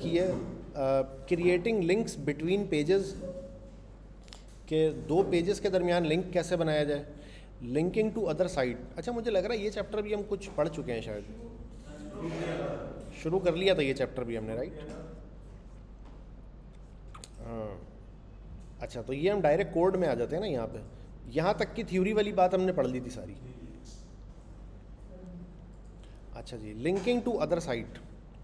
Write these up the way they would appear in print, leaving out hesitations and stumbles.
की है creating links between pages, के दो पेजेस के दरमियान लिंक कैसे बनाया जाए, लिंकिंग टू अदर साइट। अच्छा मुझे लग रहा है ये चैप्टर भी हम कुछ पढ़ चुके हैं शायद, शुरू कर लिया था ये चैप्टर भी हमने, राइट? हाँ। अच्छा तो ये हम डायरेक्ट कोड में आ जाते हैं ना, यहाँ पे यहाँ तक की थ्योरी वाली बात हमने पढ़ ली थी सारी। अच्छा जी, लिंकिंग टू अदर साइट।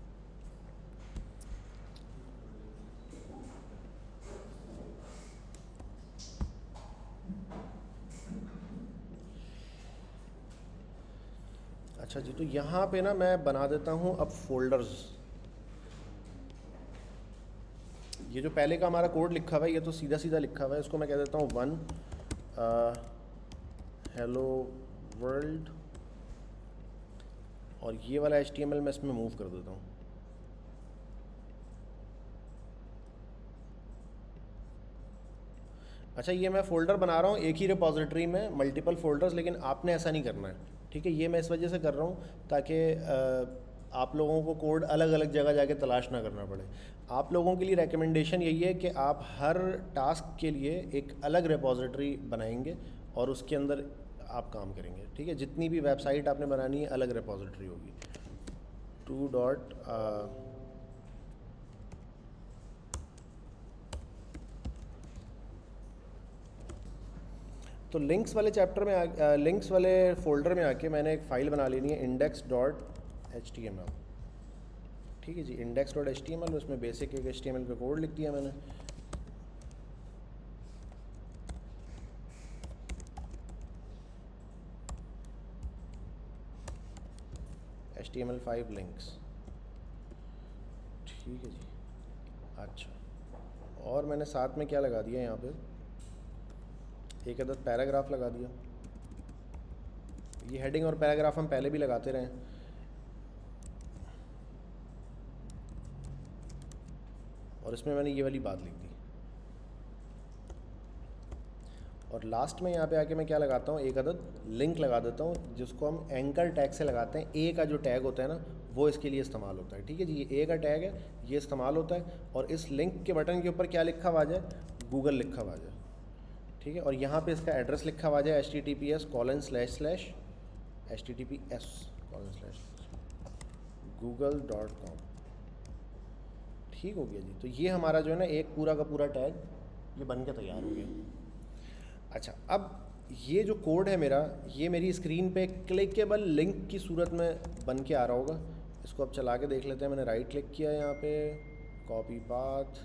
अच्छा जी, तो यहाँ पे ना मैं बना देता हूँ अब फोल्डर्स। ये जो पहले का हमारा कोड लिखा हुआ है ये तो सीधा सीधा लिखा हुआ है, इसको मैं कह देता हूँ 1 हेलो वर्ल्ड, और ये वाला HTML मैं इसमें मूव कर देता हूँ। अच्छा ये मैं फ़ोल्डर बना रहा हूँ एक ही रिपॉजिटरी में मल्टीपल फ़ोल्डर्स, लेकिन आपने ऐसा नहीं करना है, ठीक है? ये मैं इस वजह से कर रहा हूँ ताकि आप लोगों को कोड अलग अलग जगह जाके तलाश ना करना पड़े। आप लोगों के लिए रेकमेंडेशन यही है कि आप हर टास्क के लिए एक अलग रिपॉजिटरी बनाएंगे और उसके अंदर आप काम करेंगे, ठीक है? जितनी भी वेबसाइट आपने बनानी है अलग रिपॉजिटरी होगी। 2 डॉट तो लिंक्स वाले चैप्टर में लिंक्स वाले फ़ोल्डर में आके मैंने एक फ़ाइल बना लेनी है index.html, ठीक है जी? index.html, उसमें बेसिक एक HTML का कोड लिख दिया मैंने। HTML5 लिंक्स, ठीक है जी। अच्छा और मैंने साथ में क्या लगा दिया यहाँ पे, एक अदद पैराग्राफ लगा दिया। ये हेडिंग और पैराग्राफ हम पहले भी लगाते रहे, और इसमें मैंने ये वाली बात लिख दी। और लास्ट में यहाँ पे आके मैं क्या लगाता हूँ, एक अदद लिंक लगा देता हूँ जिसको हम एंकर टैग से लगाते हैं। ए का जो टैग होता है ना वो इसके लिए इस्तेमाल होता है, ठीक है जी? ये ए का टैग है, ये इस्तेमाल होता है। और इस लिंक के बटन के ऊपर क्या लिखा हुआ आ जाए, गूगल लिखा हुआ आ जाए, ठीक है? और यहाँ पे इसका एड्रेस लिखा हुआ आ जाए https://google.com, ठीक हो गया जी। तो ये हमारा जो है ना एक पूरा का पूरा टैग ये बन के तैयार हो गया। अच्छा अब ये जो कोड है मेरा, ये मेरी स्क्रीन पे क्लिकेबल लिंक की सूरत में बन के आ रहा होगा। इसको अब चला के देख लेते हैं। मैंने राइट क्लिक किया यहाँ पे, कॉपी पाथ,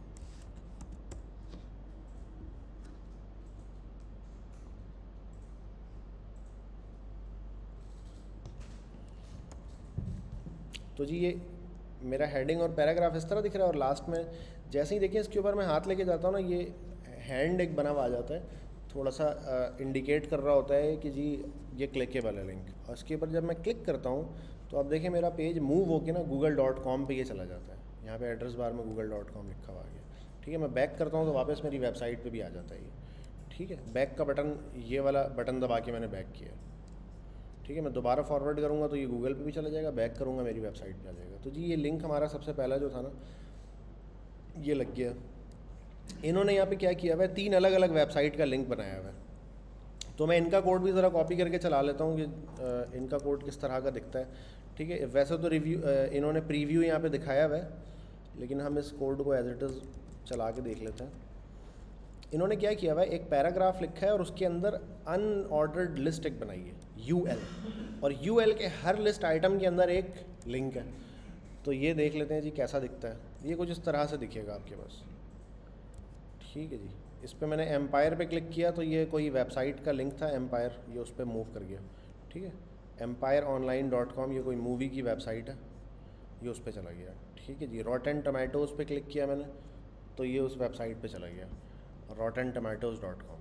तो जी ये मेरा हेडिंग और पैराग्राफ इस तरह दिख रहा है। और लास्ट में जैसे ही देखिए इसके ऊपर मैं हाथ लेके जाता हूँ ना, ये हैंड एक बना हुआ आ जाता है, थोड़ा सा इंडिकेट कर रहा होता है कि जी ये क्लिकेबल है लिंक। और इसके ऊपर जब मैं क्लिक करता हूँ तो आप देखिए मेरा पेज मूव होके ना google.com पे ये चला जाता है। यहाँ पे एड्रेस बार में google.com लिखा हुआ आ गया, ठीक है? मैं बैक करता हूँ तो वापस मेरी वेबसाइट पे भी आ जाता है ये, ठीक है? बैक का बटन, ये वाला बटन दबा के मैंने बैक किया, ठीक है? मैं दोबारा फॉरवर्ड करूँगा तो ये गूगल पे भी चला जाएगा, बैक करूँगा मेरी वेबसाइट पे आ जाएगा। तो जी ये लिंक हमारा सबसे पहला जो था ना ये लग गया। इन्होंने यहाँ पे क्या किया हुआ है, 3 अलग अलग वेबसाइट का लिंक बनाया हुआ है। तो मैं इनका कोड भी ज़रा कॉपी करके चला लेता हूँ कि इनका कोड किस तरह का दिखता है, ठीक है? वैसे तो रिव्यू इन्होंने प्रीव्यू यहाँ पे दिखाया हुआ है, लेकिन हम इस कोड को एज इट इज़ चला के देख लेते हैं। इन्होंने क्या किया हुआ है, एक पैराग्राफ लिखा है और उसके अंदर अनऑर्डर्ड लिस्ट एक बनाई है UL, और UL के हर लिस्ट आइटम के अंदर एक लिंक है। तो ये देख लेते हैं जी कैसा दिखता है। ये कुछ इस तरह से दिखेगा आपके पास, ठीक है जी? इस पर मैंने एम्पायर पे क्लिक किया तो ये कोई वेबसाइट का लिंक था एम्पायर, ये उस पर मूव कर गया, ठीक है? empireonline.com, ये कोई मूवी की वेबसाइट है, ये उस पर चला गया, ठीक है जी? रॉटन टमाटोज़ पे क्लिक किया मैंने तो ये उस वेबसाइट पे चला गया, rottentomatoes.com,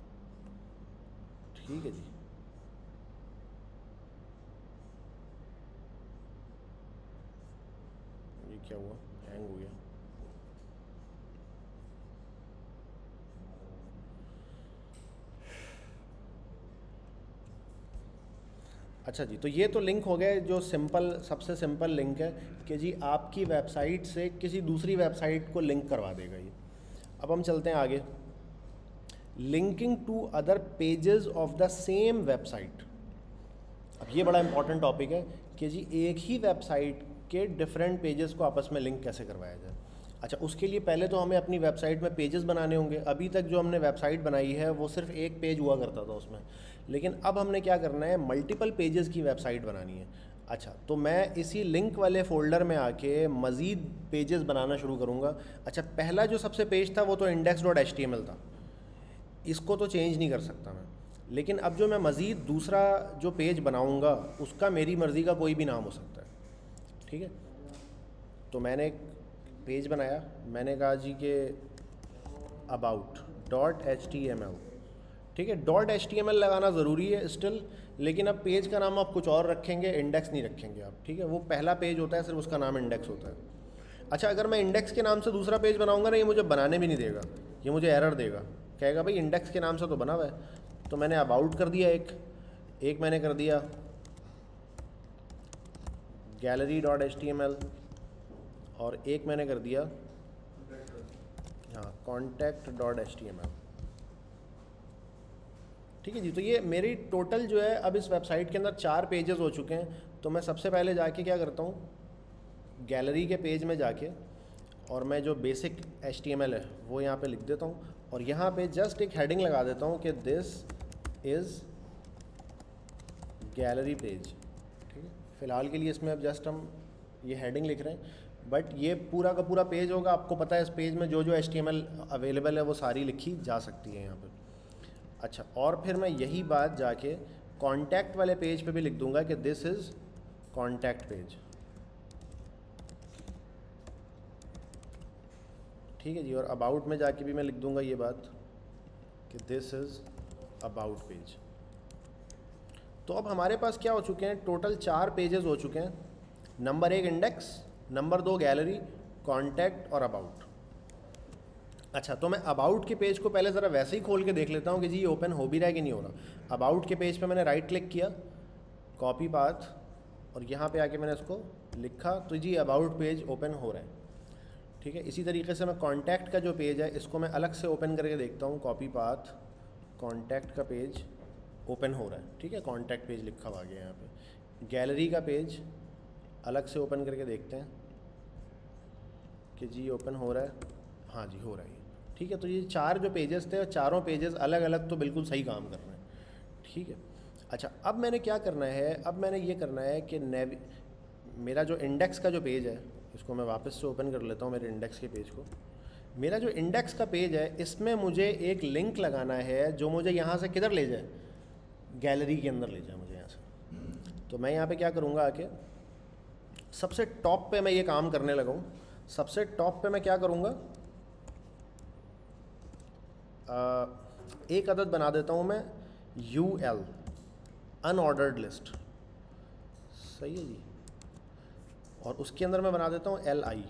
ठीक है जी? ये क्या हुआ, हैंग हो गया। अच्छा जी, तो ये तो लिंक हो गए जो सिंपल, सबसे सिंपल लिंक है कि जी आपकी वेबसाइट से किसी दूसरी वेबसाइट को लिंक करवा देगा ये। अब हम चलते हैं आगे, linking to other pages of the same website. अब ये बड़ा इंपॉर्टेंट टॉपिक है कि जी एक ही वेबसाइट के डिफरेंट पेजेस को आपस में लिंक कैसे करवाया जाए। अच्छा, उसके लिए पहले तो हमें अपनी वेबसाइट में पेजेस बनाने होंगे। अभी तक जो हमने वेबसाइट बनाई है वो सिर्फ एक पेज हुआ करता था उसमें, लेकिन अब हमने क्या करना है, मल्टीपल पेजेस की वेबसाइट बनानी है। अच्छा, तो मैं इसी लिंक वाले फ़ोल्डर में आके मज़ीद पेजेस बनाना शुरू करूँगा। अच्छा, पहला जो सबसे पेज था वो तो index.html था, इसको तो चेंज नहीं कर सकता मैं, लेकिन अब जो मैं मज़ीद दूसरा जो पेज बनाऊँगा उसका मेरी मर्ज़ी का कोई भी नाम हो सकता है। ठीक है, तो मैंने एक पेज बनाया, मैंने कहा जी कि about.html। ठीक है, .html लगाना ज़रूरी है स्टिल, लेकिन अब पेज का नाम आप कुछ और रखेंगे, इंडेक्स नहीं रखेंगे आप। ठीक है, वो पहला पेज होता है, सिर्फ उसका नाम इंडेक्स होता है। अच्छा, अगर मैं इंडेक्स के नाम से दूसरा पेज बनाऊंगा ना, ये मुझे बनाने भी नहीं देगा, ये मुझे एरर देगा, कहेगा भाई इंडेक्स के नाम से तो बना हुआ है। तो मैंने अबाउट कर दिया एक मैंने कर दिया gallery.html, और एक मैंने कर दिया हाँ contact.html। ठीक है जी, तो ये मेरी टोटल जो है अब इस वेबसाइट के अंदर 4 पेजेस हो चुके हैं। तो मैं सबसे पहले जाके क्या करता हूँ, गैलरी के पेज में जाके और मैं जो बेसिक HTML है वो यहाँ पे लिख देता हूँ, और यहाँ पे जस्ट एक हेडिंग लगा देता हूँ कि दिस इज़ गैलरी पेज। ठीक है, फ़िलहाल के लिए इसमें अब जस्ट हम ये हेडिंग लिख रहे हैं, बट ये पूरा का पूरा पेज होगा। आपको पता है इस पेज में जो जो HTML अवेलेबल है वो सारी लिखी जा सकती है यहाँ पर। अच्छा, और फिर मैं यही बात जाके कॉन्टैक्ट वाले पेज पे भी लिख दूंगा कि दिस इज़ कॉन्टैक्ट पेज। ठीक है जी, और अबाउट में जाके भी मैं लिख दूंगा ये बात कि दिस इज़ अबाउट पेज। तो अब हमारे पास क्या हो चुके हैं, टोटल 4 पेजेस हो चुके हैं। Number 1 index, number 2 gallery, contact और अबाउट। अच्छा, तो मैं अबाउट के पेज को पहले ज़रा वैसे ही खोल के देख लेता हूँ कि जी ये ओपन हो भी रहा है कि नहीं हो रहा। अबाउट के पेज पे मैंने राइट क्लिक किया, कॉपी पाथ, और यहाँ पे आके मैंने इसको लिखा, तो जी अबाउट पेज ओपन हो रहा है। ठीक है, इसी तरीके से मैं कॉन्टैक्ट का जो पेज है इसको मैं अलग से ओपन करके देखता हूँ, कॉपी पाथ, कॉन्टैक्ट का पेज ओपन हो रहा है। ठीक है, कॉन्टैक्ट पेज लिखा हुआ गया यहाँ पे। गैलरी का पेज अलग से ओपन करके देखते हैं कि जी ओपन हो रहा है, हाँ जी हो रहा है। ठीक है, तो ये 4 जो पेजेस थे, चारों पेजेस अलग अलग तो बिल्कुल सही काम कर रहे हैं। ठीक है, अच्छा, अब मैंने क्या करना है, अब मैंने ये करना है कि मेरा जो इंडेक्स का जो पेज है इसको मैं वापस से ओपन कर लेता हूँ, मेरे इंडेक्स के पेज को। मेरा जो इंडेक्स का पेज है इसमें मुझे एक लिंक लगाना है जो मुझे यहाँ से किधर ले जाए, गैलरी के अंदर ले जाए मुझे यहाँ से। तो मैं यहाँ पे क्या करूँगा, आके सबसे टॉप पे मैं ये काम करने लगा हूँ। सबसे टॉप पे मैं क्या करूँगा, एक अदद बना देता हूँ मैं UL, अनऑर्डर्ड लिस्ट। सही है जी, और उसके अंदर मैं बना देता हूँ LI।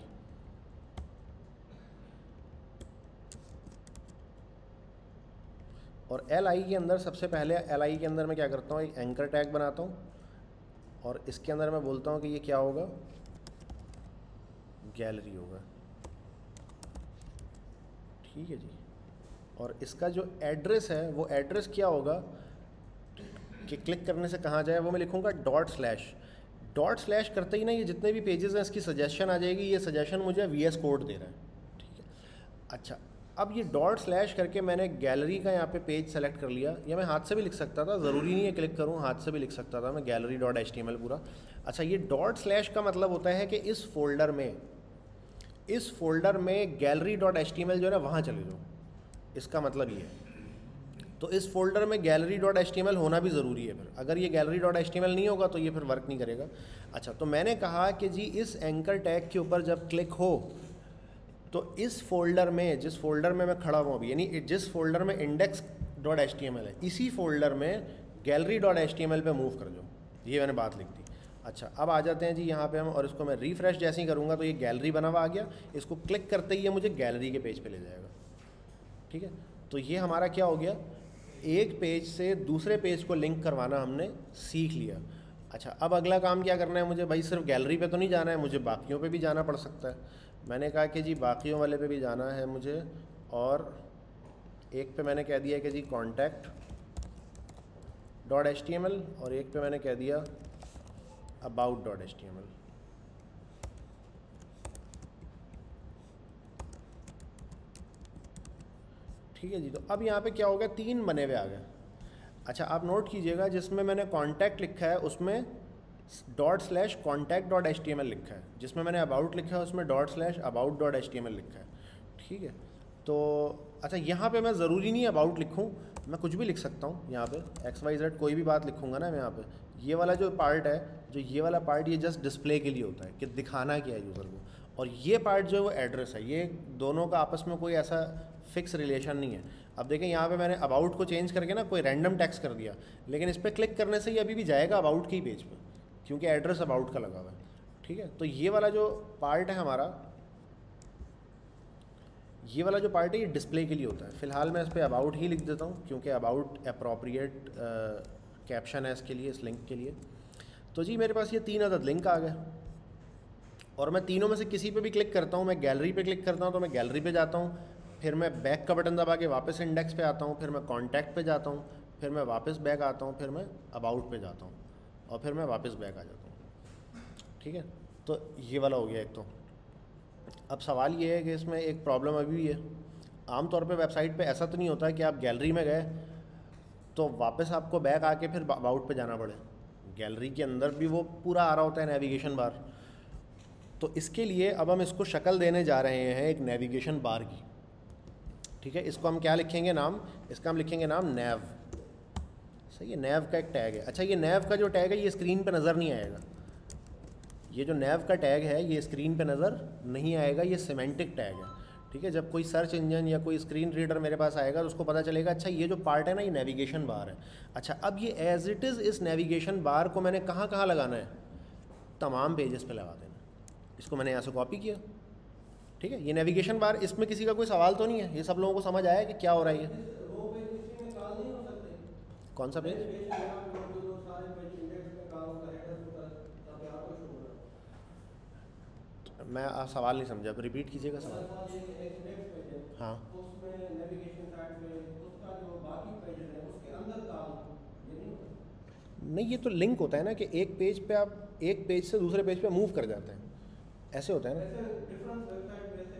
और LI के अंदर सबसे पहले LI के अंदर मैं क्या करता हूँ, एक एंकर टैग बनाता हूँ, और इसके अंदर मैं बोलता हूँ कि ये क्या होगा, गैलरी होगा। ठीक है जी, और इसका जो एड्रेस है वो एड्रेस क्या होगा कि क्लिक करने से कहाँ जाए, वो मैं लिखूँगा // करते ही ना ये जितने भी पेजेस हैं इसकी सजेशन आ जाएगी। ये सजेशन मुझे VS कोड दे रहा है। ठीक है, अच्छा, अब ये // करके मैंने गैलरी का यहाँ पे पेज सेलेक्ट कर लिया, या मैं हाथ से भी लिख सकता था, ज़रूरी नहीं है क्लिक करूँ, हाथ से भी लिख सकता था मैं gallery.html पूरा। अच्छा, ये // का मतलब होता है कि इस फोल्डर में gallery.html जो है ना वहाँ चले जाओ, इसका मतलब ये है। तो इस फोल्डर में gallery.html होना भी ज़रूरी है। फिर अगर ये gallery.html नहीं होगा तो ये फिर वर्क नहीं करेगा। अच्छा, तो मैंने कहा कि जी इस एंकर टैग के ऊपर जब क्लिक हो तो इस फोल्डर में, जिस फोल्डर में मैं खड़ा हूँ अभी, यानी जिस फोल्डर में index.html है, इसी फोल्डर में gallery.html पे मूव कर जाओ। ये मैंने बात लिख दी। अच्छा, अब आ जाते हैं जी यहाँ पे हम, और इसको मैं रिफ़्रेश जैसे ही करूँगा तो ये गैलरी बना हुआ आ गया। इसको क्लिक करते ही ये मुझे गैलरी के पेज पे ले जाएगा। ठीक है, तो ये हमारा क्या हो गया, एक पेज से दूसरे पेज को लिंक करवाना हमने सीख लिया। अच्छा, अब अगला काम क्या करना है मुझे भाई? सिर्फ गैलरी पे तो नहीं जाना है, मुझे बाकियों पे भी जाना पड़ सकता है। मैंने कहा कि जी बाकियों वाले पे भी जाना है मुझे, और एक पे मैंने कह दिया कि जी contact dot H T M L, और एक पे मैंने कह दिया about dot H T M L. ठीक है जी, तो अब यहाँ पे क्या हो गया, 3 बने हुए आ गए। अच्छा, आप नोट कीजिएगा, जिसमें मैंने कॉन्टैक्ट लिखा है उसमें ./contact.html लिखा है, जिसमें मैंने अबाउट लिखा है उसमें ./about.html लिखा है। ठीक है, तो अच्छा यहाँ पे मैं ज़रूरी नहीं अबाउट लिखूँ, मैं कुछ भी लिख सकता हूँ। यहाँ पे XYZ कोई भी बात लिखूँगा ना मैं यहाँ पे, ये वाला जो पार्ट है, जो ये वाला पार्ट, ये जस्ट डिस्प्ले के लिए होता है कि दिखाना क्या है यूज़र को, और ये पार्ट जो है वो एड्रेस है। ये दोनों का आपस में कोई ऐसा फिक्स रिलेशन नहीं है। अब देखें यहाँ पे मैंने अबाउट को चेंज करके ना कोई रैंडम टेक्स्ट कर दिया, लेकिन इस पर क्लिक करने से ही अभी भी जाएगा अबाउट के ही पेज पे, क्योंकि एड्रेस अबाउट का लगा हुआ है। ठीक है, तो ये वाला जो पार्ट है हमारा, ये वाला जो पार्ट है ये डिस्प्ले के लिए होता है। फ़िलहाल मैं इस पर अबाउट ही लिख देता हूँ, क्योंकि अबाउट अप्रोप्रिएट कैप्शन है इसके लिए, इस लिंक के लिए। तो जी मेरे पास ये 3 अदद लिंक आ गए, और मैं तीनों में से किसी पे भी क्लिक करता हूँ। मैं गैलरी पे क्लिक करता हूँ तो मैं गैलरी पे जाता हूँ, फिर मैं बैक का बटन दबा के वापस इंडेक्स पे आता हूँ, फिर मैं कॉन्टैक्ट पे जाता हूँ, फिर मैं वापस बैक आता हूँ, फिर मैं अबाउट पे जाता हूँ, और फिर मैं वापस बैक आ जाता हूँ। ठीक है, तो ये वाला हो गया एक। तो अब सवाल ये है कि इसमें एक प्रॉब्लम अभी भी है। आमतौर पे वेबसाइट पे ऐसा तो नहीं होता है कि आप गैलरी में गए तो वापस आपको बैक आके फिर अबाउट पे जाना पड़े। गैलरी के अंदर भी वो पूरा आ रहा होता है नेविगेशन बार। तो इसके लिए अब हम इसको शक्ल देने जा रहे हैं एक नेविगेशन बार की। ठीक है, इसको हम क्या लिखेंगे नाम? इसका हम लिखेंगे नाम नैव। सही है, नैव का एक टैग है। अच्छा, ये नैव का जो टैग है ये स्क्रीन पे नज़र नहीं आएगा। ये जो नैव का टैग है ये स्क्रीन पे नज़र नहीं आएगा, ये सिमेंटिक टैग है। ठीक है, जब कोई सर्च इंजन या कोई स्क्रीन रीडर मेरे पास आएगा तो उसको पता चलेगा अच्छा ये जो पार्ट है ना ये नेविगेशन बार है। अच्छा, अब ये एज इट इज़ इस नेविगेशन बार को मैंने कहाँ कहाँ लगाना है? तमाम पेजेस पे लगा देना। इसको मैंने यहाँ से कॉपी किया। ठीक है, ये नेविगेशन बार, इसमें किसी का कोई सवाल तो नहीं है? ये सब लोगों को समझ आया कि क्या हो रहा है? ये कौन सा पेज? मैं सवाल नहीं समझा, रिपीट कीजिएगा सवाल। हाँ, नहीं, ये तो लिंक होता है ना कि एक पेज पे आप एक पेज से दूसरे पेज पे मूव कर जाते हैं, ऐसे होता है ना।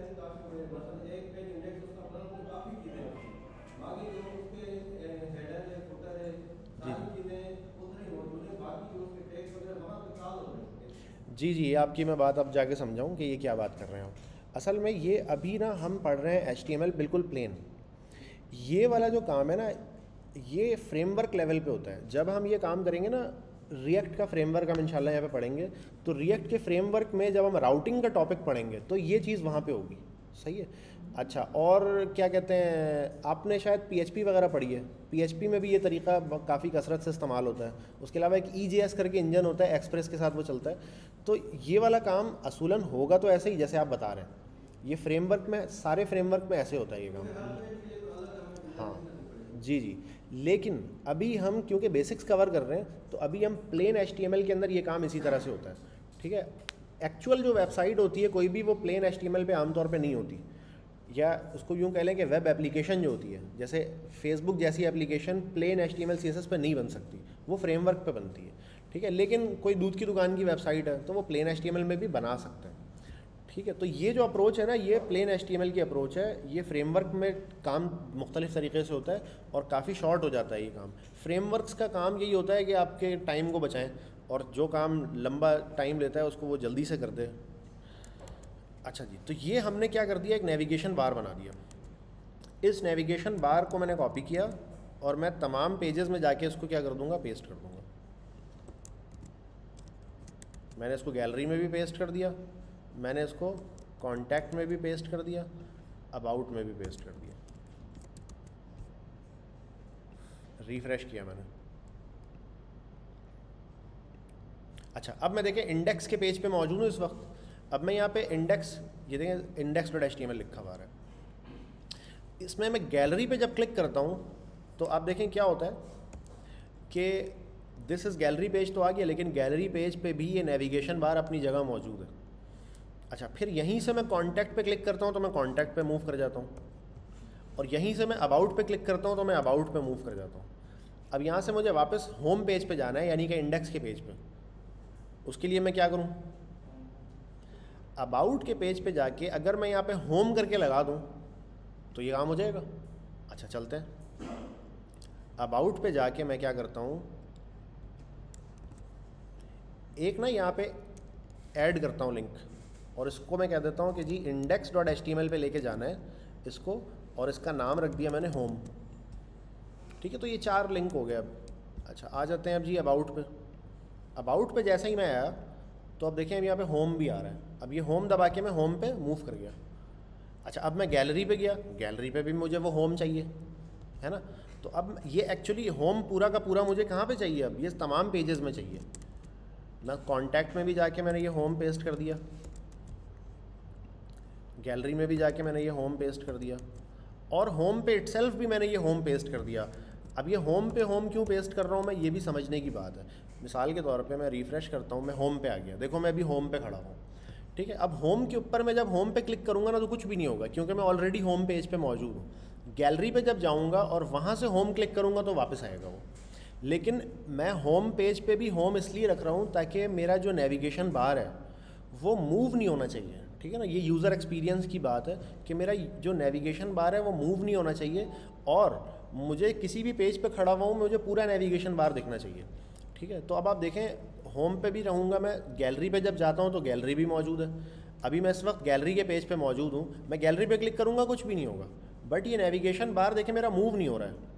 जी जी, ये आपकी मैं बात अब जाके समझाऊँ कि ये क्या बात कर रहे हैं आप। असल में ये अभी ना हम पढ़ रहे हैं HTML बिल्कुल प्लेन। ये वाला जो काम है ना ये फ्रेमवर्क लेवल पे होता है। जब हम ये काम करेंगे ना, रिएक्ट का फ्रेमवर्क हम इंशाल्लाह यहाँ पे पढ़ेंगे, तो रिएक्ट के फ्रेमवर्क में जब हम राउटिंग का टॉपिक पढ़ेंगे तो ये चीज़ वहाँ पे होगी। सही है। अच्छा, और क्या कहते हैं, आपने शायद PHP वगैरह पढ़ी है। PHP में भी ये तरीका काफ़ी कसरत से इस्तेमाल होता है। उसके अलावा एक EJS करके इंजन होता है, एक्सप्रेस के साथ वो चलता है। तो ये वाला काम असूलन होगा तो ऐसे ही जैसे आप बता रहे हैं। ये फ्रेमवर्क में, सारे फ्रेमवर्क में ऐसे होता है ये काम। हाँ जी जी, लेकिन अभी हम क्योंकि बेसिक्स कवर कर रहे हैं तो अभी हम प्लेन HTML के अंदर ये काम इसी तरह से होता है। ठीक है, एक्चुअल जो वेबसाइट होती है कोई भी, वो प्लेन HTML पे आमतौर पे नहीं होती, या उसको यूँ कह लें कि वेब एप्लीकेशन जो होती है, जैसे फेसबुक जैसी एप्लीकेशन प्लेन HTML CSS पे नहीं बन सकती, वो फ्रेमवर्क पे बनती है। ठीक है, लेकिन कोई दूध की दुकान की वेबसाइट है तो वो प्लेन HTML में भी बना सकते हैं। ठीक है, तो ये जो अप्रोच है ना, ये प्लेन HTML की अप्रोच है। ये फ्रेमवर्क में काम मुख्तलिफ़ तरीके से होता है और काफ़ी शॉर्ट हो जाता है ये काम। फ्रेमवर्क्स का काम यही होता है कि आपके टाइम को बचाएं, और जो काम लंबा टाइम लेता है उसको वो जल्दी से कर दे। अच्छा जी, तो ये हमने क्या कर दिया, एक नेविगेशन बार बना दिया। इस नेविगेशन बार को मैंने कॉपी किया और मैं तमाम पेजेस में जाके इसको क्या कर दूंगा, पेस्ट कर दूंगा। मैंने इसको गैलरी में भी पेस्ट कर दिया, मैंने इसको कॉन्टैक्ट में भी पेस्ट कर दिया, अबाउट में भी पेस्ट कर दिया। रिफ्रेश किया मैंने। अच्छा, अब मैं देखें इंडेक्स के पेज पे मौजूद हूँ इस वक्त। अब मैं यहाँ पे इंडेक्स, ये देखें index.html लिखा हुआ है। इसमें मैं गैलरी पे जब क्लिक करता हूँ तो आप देखें क्या होता है कि दिस इज़ गैलरी पेज तो आ गया, लेकिन गैलरी पेज पे भी ये नेविगेशन बार अपनी जगह मौजूद है। अच्छा, फिर यहीं से मैं कॉन्टैक्ट पे क्लिक करता हूँ तो मैं कॉन्टैक्ट पे मूव कर जाता हूँ, और यहीं से मैं अबाउट पे क्लिक करता हूँ तो मैं अबाउट पे मूव कर जाता हूँ। अब यहाँ से मुझे वापस होम पेज पे जाना है, यानी कि इंडेक्स के पेज पे। उसके लिए मैं क्या करूँ, अबाउट के पेज पे जाके अगर मैं यहाँ पे होम करके लगा दूँ तो ये काम हो जाएगा। अच्छा, चलते हैं। अबाउट पे जाके मैं क्या करता हूँ, एक ना यहाँ पे ऐड करता हूँ लिंक, और इसको मैं कह देता हूँ कि जी index.html पे लेके जाना है इसको, और इसका नाम रख दिया मैंने होम। ठीक है, तो ये 4 लिंक हो गए अब। अच्छा, आ जाते हैं अब जी अबाउट पे। अबाउट पे जैसे ही मैं आया तो अब देखें अब यहाँ पे होम भी आ रहा है। अब ये होम दबा के मैं होम पे मूव कर गया। अच्छा, अब मैं गैलरी पे गया, गैलरी पे भी मुझे वो होम चाहिए, है ना। तो अब ये एक्चुअली होम पूरा का पूरा मुझे कहाँ पे चाहिए, अब ये तमाम पेजेस में चाहिए ना। कॉन्टैक्ट में भी जाके मैंने ये होम पेस्ट कर दिया, गैलरी में भी जाके मैंने ये होम पेस्ट कर दिया, और होम पे इटसेल्फ भी मैंने ये होम पेस्ट कर दिया। अब ये होम पे होम क्यों पेस्ट कर रहा हूँ मैं, ये भी समझने की बात है। मिसाल के तौर पे मैं रिफ़्रेश करता हूँ, मैं होम पे आ गया, देखो मैं अभी होम पे खड़ा हूँ। ठीक है, अब होम के ऊपर मैं जब होम पे क्लिक करूँगा ना तो कुछ भी नहीं होगा, क्योंकि मैं ऑलरेडी होम पेज पे मौजूद हूँ। गैलरी पे जब जाऊँगा और वहाँ से होम क्लिक करूँगा तो वापस आएगा वो। लेकिन मैं होम पेज पे भी होम इसलिए रख रहा हूँ ताकि मेरा जो नेविगेशन बार है वो मूव नहीं होना चाहिए। ठीक है ना, ये यूज़र एक्सपीरियंस की बात है कि मेरा जो नेविगेशन बार है वो मूव नहीं होना चाहिए, और मुझे किसी भी पेज पे खड़ा हुआ हूँ मुझे पूरा नेविगेशन बार दिखना चाहिए। ठीक है, तो अब आप देखें होम पे भी रहूँगा मैं, गैलरी पे जब जाता हूँ तो गैलरी भी मौजूद है। अभी मैं इस वक्त गैलरी के पेज पे मौजूद हूँ, मैं गैलरी पे क्लिक करूँगा कुछ भी नहीं होगा, बट ये नेविगेशन बार देखें मेरा मूव नहीं हो रहा है।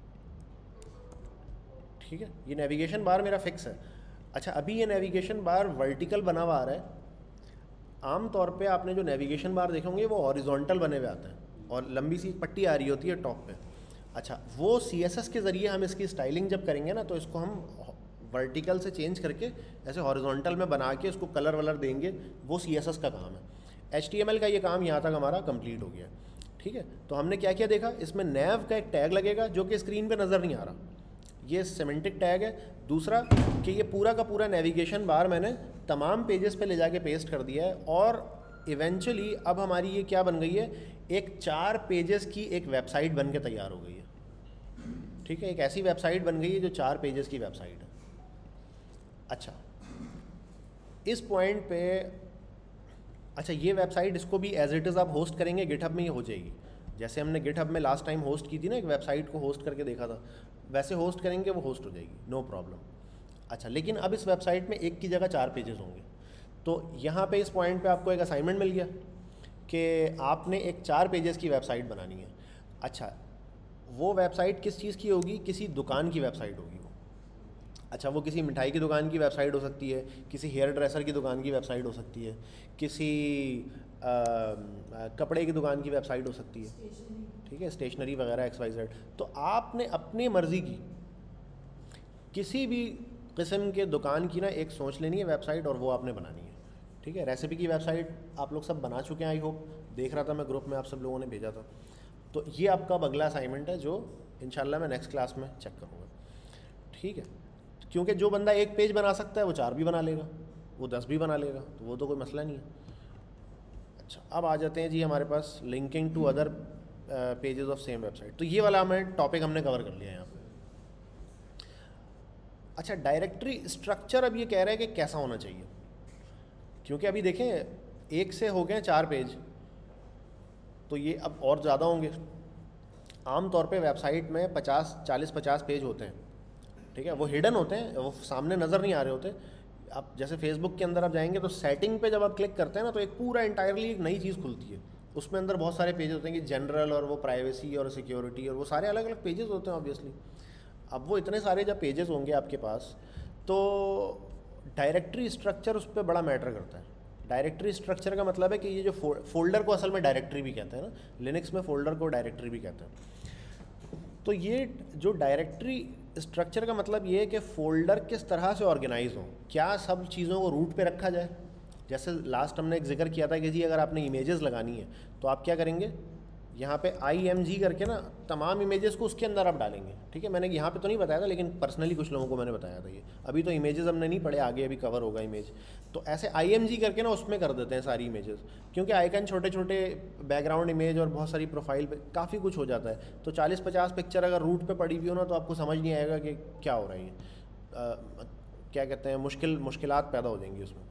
ठीक है, ये नेविगेशन बार मेरा फिक्स है। अच्छा, अभी ये नेविगेशन बार वर्टिकल बना हुआ आ रहा है। आम तौर पे आपने जो नेविगेशन बार देखे होंगे वो हॉरिजॉन्टल बने हुए आते हैं और लंबी सी पट्टी आ रही होती है टॉप पे। अच्छा, वो CSS के ज़रिए हम इसकी स्टाइलिंग जब करेंगे ना तो इसको हम वर्टिकल से चेंज करके ऐसे हॉरिजॉन्टल में बना के उसको कलर वलर देंगे, वो CSS का काम है। HTML का ये काम यहाँ तक हमारा कंप्लीट हो गया। ठीक है, तो हमने क्या क्या देखा, इसमें नैव का एक टैग लगेगा जो कि स्क्रीन पे नज़र नहीं आ रहा, ये सेमेंटिक टैग है। दूसरा कि ये पूरा का पूरा नेविगेशन बार मैंने तमाम पेजेस पे ले जाके पेस्ट कर दिया है, और इवेंचुअली अब हमारी ये क्या बन गई है, एक 4 पेजेस की एक वेबसाइट बन के तैयार हो गई है। ठीक है, एक ऐसी वेबसाइट बन गई है जो 4 पेजेस की वेबसाइट है। अच्छा, इस पॉइंट पे अच्छा ये वेबसाइट इसको भी एज इट इज़ आप होस्ट करेंगे गिटहब में, ये हो जाएगी। जैसे हमने गिटहब में लास्ट टाइम होस्ट की थी ना, एक वेबसाइट को होस्ट करके देखा था, वैसे होस्ट करेंगे वो होस्ट हो जाएगी, नो प्रॉब्लम। अच्छा, लेकिन अब इस वेबसाइट में एक की जगह 4 पेजेस होंगे। तो यहाँ पे इस पॉइंट पे आपको एक असाइनमेंट मिल गया कि आपने एक 4 पेजेस की वेबसाइट बनानी है। अच्छा, वो वेबसाइट किस चीज़ की होगी, किसी दुकान की वेबसाइट होगी वो। अच्छा, वो किसी मिठाई की दुकान की वेबसाइट हो सकती है, किसी हेयर ड्रेसर की दुकान की वेबसाइट हो सकती है, किसी कपड़े की दुकान की वेबसाइट हो सकती है। ठीक है, स्टेशनरी वगैरह XYZ। तो आपने अपनी मर्ज़ी की किसी भी किस्म के दुकान की ना एक सोच लेनी है वेबसाइट, और वो आपने बनानी है। ठीक है, रेसिपी की वेबसाइट आप लोग सब बना चुके हैं, आई होप, देख रहा था मैं ग्रुप में आप सब लोगों ने भेजा था। तो ये आपका अब अगला असाइनमेंट है जो इंशाल्लाह मैं नेक्स्ट क्लास में चेक करूँगा। ठीक है, क्योंकि जो बंदा एक पेज बना सकता है वो 4 भी बना लेगा, वो 10 भी बना लेगा, तो वो तो कोई मसला नहीं है। अच्छा, अब आ जाते हैं जी हमारे पास linking to other pages of same website. तो ये वाला हमें टॉपिक हमने कवर कर लिया है यहाँ पे। अच्छा, डायरेक्टरी स्ट्रक्चर अब ये कह रहा है कि कैसा होना चाहिए, क्योंकि अभी देखें 1 से हो गए 4 पेज, तो ये अब और ज़्यादा होंगे। आम तौर पे वेबसाइट में 40-50 पेज होते हैं। ठीक है, वो हिडन होते हैं, वो सामने नज़र नहीं आ रहे होते। आप जैसे फेसबुक के अंदर आप जाएंगे तो सेटिंग पे जब आप क्लिक करते हैं ना तो एक पूरा इंटायरली एक नई चीज़ खुलती है, उसमें अंदर बहुत सारे पेजेस होते हैं कि जनरल और वो प्राइवेसी और सिक्योरिटी और वो सारे अलग अलग पेजेस होते हैं ऑब्वियसली। अब वो इतने सारे जब पेजेस होंगे आपके पास तो डायरेक्टरी स्ट्रक्चर उस पर बड़ा मैटर करता है। डायरेक्टरी स्ट्रक्चर का मतलब है कि ये जो फोल्डर को असल में डायरेक्टरी भी कहते हैं ना, लिनक्स में फोल्डर को डायरेक्टरी भी कहते हैं। तो ये जो डायरेक्टरी स्ट्रक्चर का मतलब ये है कि फ़ोल्डर किस तरह से ऑर्गेनाइज हो, क्या सब चीज़ों को रूट पे रखा जाए। जैसे लास्ट हमने एक जिक्र किया था कि जी अगर आपने इमेजेस लगानी है तो आप क्या करेंगे, यहाँ पे IMG करके ना तमाम इमेजेस को उसके अंदर आप डालेंगे, ठीक है। मैंने यहाँ पे तो नहीं बताया था, लेकिन पर्सनली कुछ लोगों को मैंने बताया था ये। अभी तो इमेजेस हमने नहीं पढ़े, आगे अभी कवर होगा इमेज। तो ऐसे IMG करके ना उसमें कर देते हैं सारी इमेजेस, क्योंकि आइकन छोटे छोटे, बैकग्राउंड इमेज और बहुत सारी प्रोफाइल पे काफ़ी कुछ हो जाता है। तो 40-50 पिक्चर अगर रूट पे पड़ी हुई हो ना, तो आपको समझ नहीं आएगा कि क्या हो रहा है। क्या कहते हैं, मुश्किलात पैदा हो जाएंगी उसमें,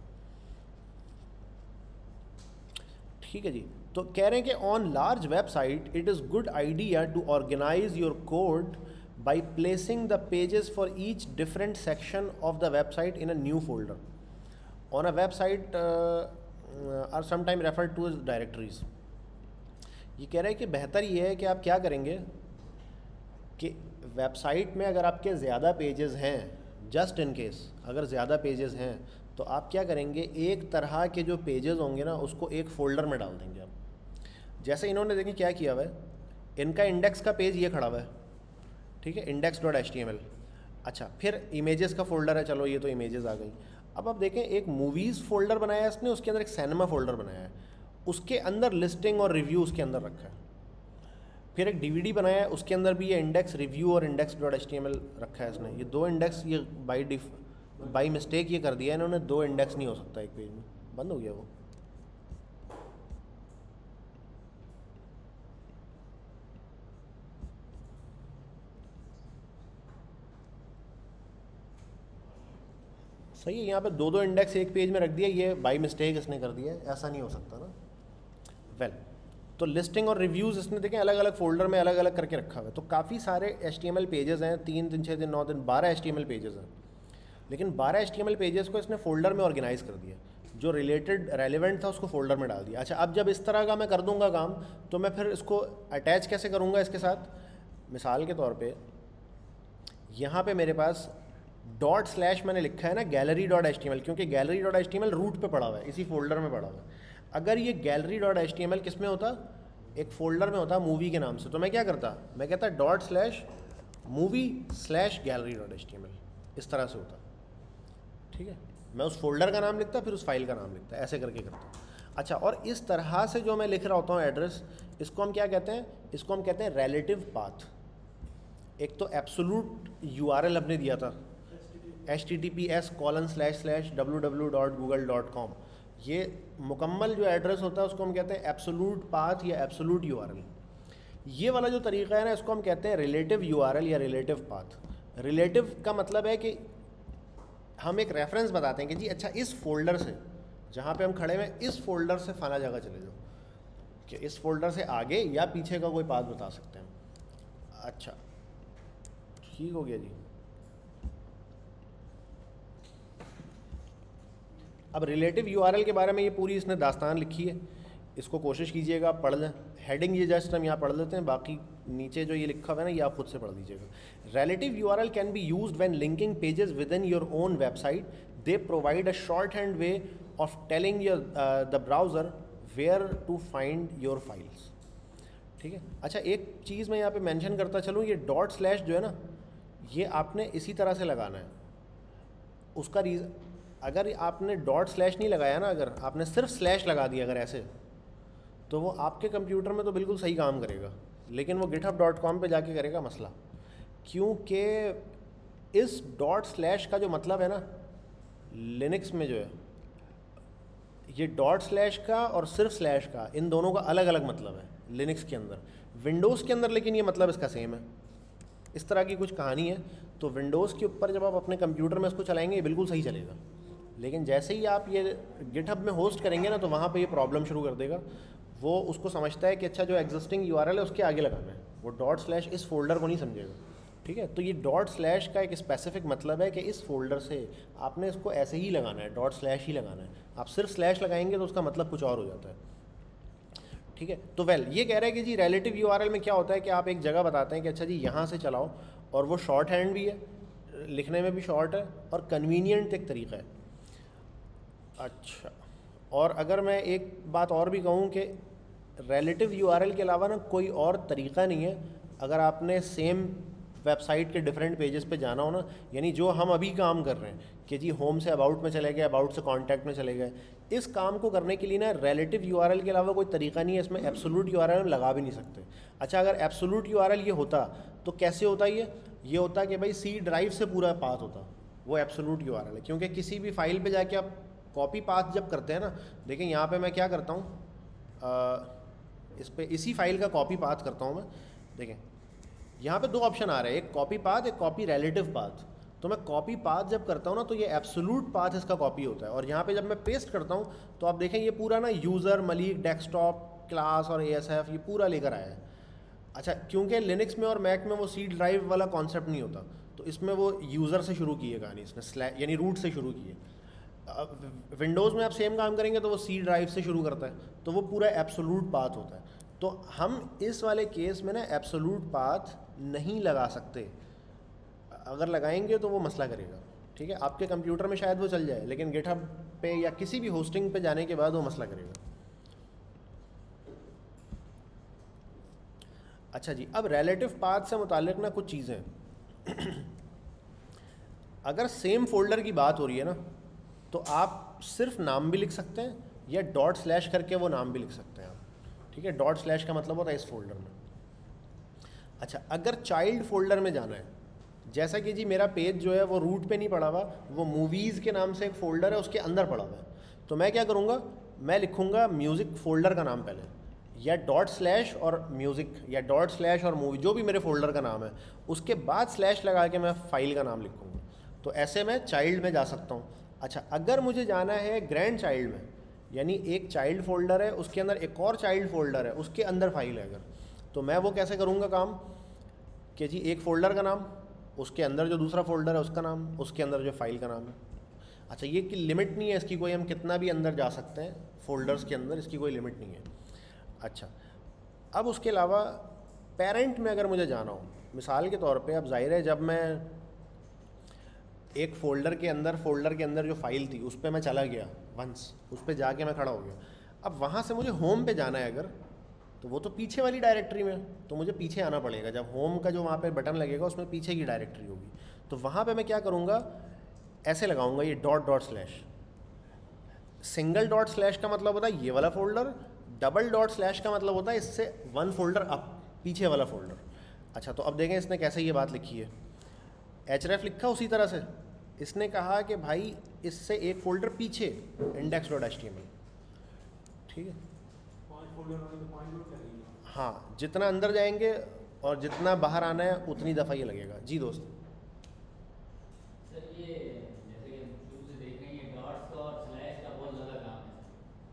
ठीक है जी। तो कह रहे हैं कि on large website it is good idea to organize your code by placing the pages for each different section of the website in a new folder on a website are sometime refer to as directories. ये कह रहे हैं कि बेहतर ये है कि आप क्या करेंगे कि वेबसाइट में अगर आपके ज़्यादा पेजेस हैं, जस्ट इन केस अगर ज़्यादा पेजेस हैं, तो आप क्या करेंगे, एक तरह के जो पेजेस होंगे ना उसको एक फ़ोल्डर में डाल देंगे आप। जैसे इन्होंने देखिए क्या किया हुआ है, इनका इंडेक्स का पेज ये खड़ा हुआ है, ठीक है, index.html। अच्छा, फिर इमेजेस का फ़ोल्डर है, चलो ये तो इमेजेस आ गई। अब आप देखें, एक मूवीज़ फ़ोल्डर बनाया है इसने, उसके अंदर एक सिनेमा फ़ोल्डर बनाया है, उसके अंदर लिस्टिंग और रिव्यू उसके अंदर रखा है। फिर एक DVD बनाया है, उसके अंदर भी ये इंडेक्स रिव्यू और index.html रखा है इसने। ये दो इंडेक्स, ये बाई मिस्टेक ये कर दिया है इन्होंने, दो इंडेक्स नहीं हो सकता एक पेज में, बंद हो गया वो। सही है, यहाँ पे दो दो इंडेक्स एक पेज में रख दिया, ये बाई मिस्टेक इसने कर दिया है, ऐसा नहीं हो सकता ना। वेल, तो लिस्टिंग और रिव्यूज़ इसने देखें अलग अलग फोल्डर में अलग अलग करके रखा हुआ है। तो काफ़ी सारे HTML पेजेस हैं, 3 दिन 6 दिन 9 दिन 12 HTML पेजेस हैं, लेकिन 12 HTML पेजेस को इसने फ़ोल्डर में ऑर्गेनाइज़ कर दिया, जो रिलेटेड रेलिवेंट था उसको फ़ोल्डर में डाल दिया। अच्छा, अब जब इस तरह का मैं कर दूंगा काम, तो मैं फिर इसको अटैच कैसे करूँगा इसके साथ। मिसाल के तौर पे यहाँ पे मेरे पास // मैंने लिखा है ना gallery.html, क्योंकि gallery.html रूट पे पड़ा हुआ है, इसी फोल्डर में पड़ा हुआ है। अगर ये gallery.html किस में होता, एक फ़ोल्डर में होता मूवी के नाम से, तो मैं क्या करता, मैं कहता /movie/gallery.html, इस तरह से होता, ठीक है। मैं उस फोल्डर का नाम लिखता, फिर उस फाइल का नाम लिखता, ऐसे करके करता। अच्छा, और इस तरह से जो मैं लिख रहा होता हूँ एड्रेस, इसको हम क्या कहते हैं, इसको हम कहते हैं रिलेटिव पाथ। एक तो एब्सोलूट URL हमने दिया था https://www.google.com, ये मुकम्मल जो एड्रेस होता है उसको हम कहते हैं एब्सोलूट पाथ या एब्सोलूट URL। ये वाला जो तरीका है ना, इसको हम कहते हैं रिलेटिव URL या रिलेटिव पाथ। रिलेटिव का मतलब है कि हम एक रेफरेंस बताते हैं कि जी अच्छा, इस फोल्डर से जहाँ पे हम खड़े हैं, इस फोल्डर से फला जगह चले जाओ, कि इस फोल्डर से आगे या पीछे का कोई पाथ बता सकते हैं। अच्छा, ठीक हो गया जी। अब रिलेटिव URL के बारे में ये पूरी इसने दास्तान लिखी है, इसको कोशिश कीजिएगा आप पढ़ लें। हेडिंग ये जस्ट हम यहाँ पढ़ लेते हैं, बाकी नीचे जो ये लिखा हुआ है ना, ये आप खुद से पढ़ लीजिएगा। Relative URL can be used when linking pages within your own website. They provide a shorthand way of telling your the browser where to find your files, ठीक है। अच्छा, एक चीज़ मैं यहाँ पे मेंशन करता चलूँ, ये // जो है ना, ये आपने इसी तरह से लगाना है। उसका रीज़न, अगर आपने // नहीं लगाया ना, अगर आपने सिर्फ स्लैश लगा दिया अगर ऐसे, तो वो आपके कंप्यूटर में तो बिल्कुल सही काम करेगा, लेकिन वो github.com पे जाके करेगा मसला, क्योंकि इस // का जो मतलब है ना, लिनक्स में जो है, ये // का और सिर्फ स्लैश का, इन दोनों का अलग अलग मतलब है लिनक्स के अंदर। विंडोज़ के अंदर लेकिन ये मतलब इसका सेम है। इस तरह की कुछ कहानी है। तो विंडोज़ के ऊपर जब आप अपने कंप्यूटर में इसको चलाएंगे, ये बिल्कुल सही चलेगा, लेकिन जैसे ही आप ये गिटहब में होस्ट करेंगे ना, तो वहाँ पे ये प्रॉब्लम शुरू कर देगा। वो उसको समझता है कि अच्छा, जो एग्जिस्टिंग URL है उसके आगे लगाना है, वो // इस फोल्डर को नहीं समझेगा, ठीक है। तो ये // का एक स्पेसिफिक मतलब है कि इस फोल्डर से आपने इसको ऐसे ही लगाना है, // ही लगाना है। आप सिर्फ स्लैश लगाएंगे तो उसका मतलब कुछ और हो जाता है, ठीक है। तो वेल, ये कह रहा है कि जी रिलेटिव URL में क्या होता है कि आप एक जगह बताते हैं कि अच्छा जी यहाँ से चलाओ, और वो शॉर्ट हैंड भी है, लिखने में भी शॉर्ट है, और कन्वीनियंट एक तरीका है। अच्छा, और अगर मैं एक बात और भी कहूँ कि रिलेटिव URL के अलावा ना कोई और तरीका नहीं है अगर आपने सेम वेबसाइट के डिफरेंट पेजेस पे जाना हो ना, यानी जो हम अभी काम कर रहे हैं कि जी होम से अबाउट में चले गए, अबाउट से कॉन्टैक्ट में चले गए, इस काम को करने के लिए ना रिलेटिव यूआरएल के अलावा कोई तरीका नहीं है, इसमें एब्सोल्यूट यूआरएल हम लगा भी नहीं सकते। अच्छा, अगर एब्सोल्यूट यूआरएल ये होता तो कैसे होता ये होता कि भाई सी ड्राइव से पूरा पाथ होता, वो एब्सोल्यूट यूआरएल है। क्योंकि किसी भी फाइल पे जाके आप कॉपी पाथ जब करते हैं ना, देखिए यहाँ पे मैं क्या करता हूँ, इस पे इसी फाइल का कॉपी पाथ करता हूँ मैं। देखें यहाँ पे दो ऑप्शन आ रहे हैं, एक कॉपी पाथ, एक कॉपी रिलेटिव पाथ। तो मैं कॉपी पाथ जब करता हूँ ना तो ये एब्सोल्यूट पाथ इसका कॉपी होता है, और यहाँ पे जब मैं पेस्ट करता हूँ तो आप देखें ये पूरा ना यूज़र, मलिक, डेस्कटॉप, क्लास और ASF ये पूरा लेकर आया है। अच्छा, क्योंकि लिनक्स में और मैक में वो सी ड्राइव वाला कॉन्सेप्ट नहीं होता, तो इसमें वो यूज़र से शुरू की है कहानी, इसने यानी रूट से शुरू की है। विंडोज़ में आप सेम काम करेंगे तो वो सी ड्राइव से शुरू करता है, तो वो पूरा एब्सोल्यूट पाथ होता है। तो हम इस वाले केस में ना एब्सोल्यूट पाथ नहीं लगा सकते, अगर लगाएंगे तो वो मसला करेगा। ठीक है, आपके कंप्यूटर में शायद वो चल जाए, लेकिन गिटहब पे या किसी भी होस्टिंग पे जाने के बाद वो मसला करेगा। अच्छा जी, अब रिलेटिव पाथ से मुताल्लिक ना कुछ चीज़ें अगर सेम फोल्डर की बात हो रही है ना, तो आप सिर्फ नाम भी लिख सकते हैं या डॉट स्लैश करके वो नाम भी लिख सकते हैं आप। ठीक है, डॉट स्लैश का मतलब होता है इस फोल्डर में। अच्छा, अगर चाइल्ड फोल्डर में जाना है, जैसा कि जी मेरा पेज जो है वो रूट पे नहीं पड़ा हुआ, वो मूवीज़ के नाम से एक फ़ोल्डर है उसके अंदर पड़ा हुआ है, तो मैं क्या करूँगा, मैं लिखूँगा म्यूज़िक फ़ोल्डर का नाम पहले, या डॉट स्लैश और म्यूज़िक, या डॉट स्लैश और मूवी, जो भी मेरे फ़ोल्डर का नाम है, उसके बाद स्लैश लगा के मैं फ़ाइल का नाम लिखूँगा। तो ऐसे मैं चाइल्ड में जा सकता हूँ। अच्छा, अगर मुझे जाना है ग्रैंड चाइल्ड में, यानी एक चाइल्ड फ़ोल्डर है उसके अंदर एक और चाइल्ड फ़ोल्डर है उसके अंदर फाइल है अगर, तो मैं वो कैसे करूँगा काम कि जी एक फ़ोल्डर का नाम, उसके अंदर जो दूसरा फ़ोल्डर है उसका नाम, उसके अंदर जो फाइल का नाम है। अच्छा, ये कि लिमिट नहीं है इसकी कोई, हम कितना भी अंदर जा सकते हैं फ़ोल्डर्स के अंदर, इसकी कोई लिमिट नहीं है। अच्छा, अब उसके अलावा पेरेंट में अगर मुझे जाना हो, मिसाल के तौर पे, अब जाहिर है जब मैं एक फ़ोल्डर के अंदर जो फाइल थी उस पर मैं चला गया वंस, उस पर जाके मैं खड़ा हो गया, अब वहाँ से मुझे होम पे जाना है अगर, तो वो तो पीछे वाली डायरेक्टरी में, तो मुझे पीछे आना पड़ेगा। जब होम का जो वहाँ पे बटन लगेगा उसमें पीछे की डायरेक्टरी होगी, तो वहाँ पे मैं क्या करूँगा, ऐसे लगाऊंगा ये dot dot slash. Single dot slash का मतलब होता है ये वाला फ़ोल्डर, डबल डॉट स्लैश का मतलब होता है इससे वन फोल्डर अप, पीछे वाला फ़ोल्डर। अच्छा, तो अब देखें इसने कैसे ये बात लिखी है, href लिखा उसी तरह से, इसने कहा कि भाई इससे एक फ़ोल्डर पीछे index.html। ठीक है, हाँ, जितना अंदर जाएंगे और जितना बाहर आना है उतनी दफ़ा ये लगेगा। जी दोस्त, सर ये जैसे कि शुरू से देख रहे हैं ये डॉट्स और स्लैश का बहुत ज़्यादा काम है,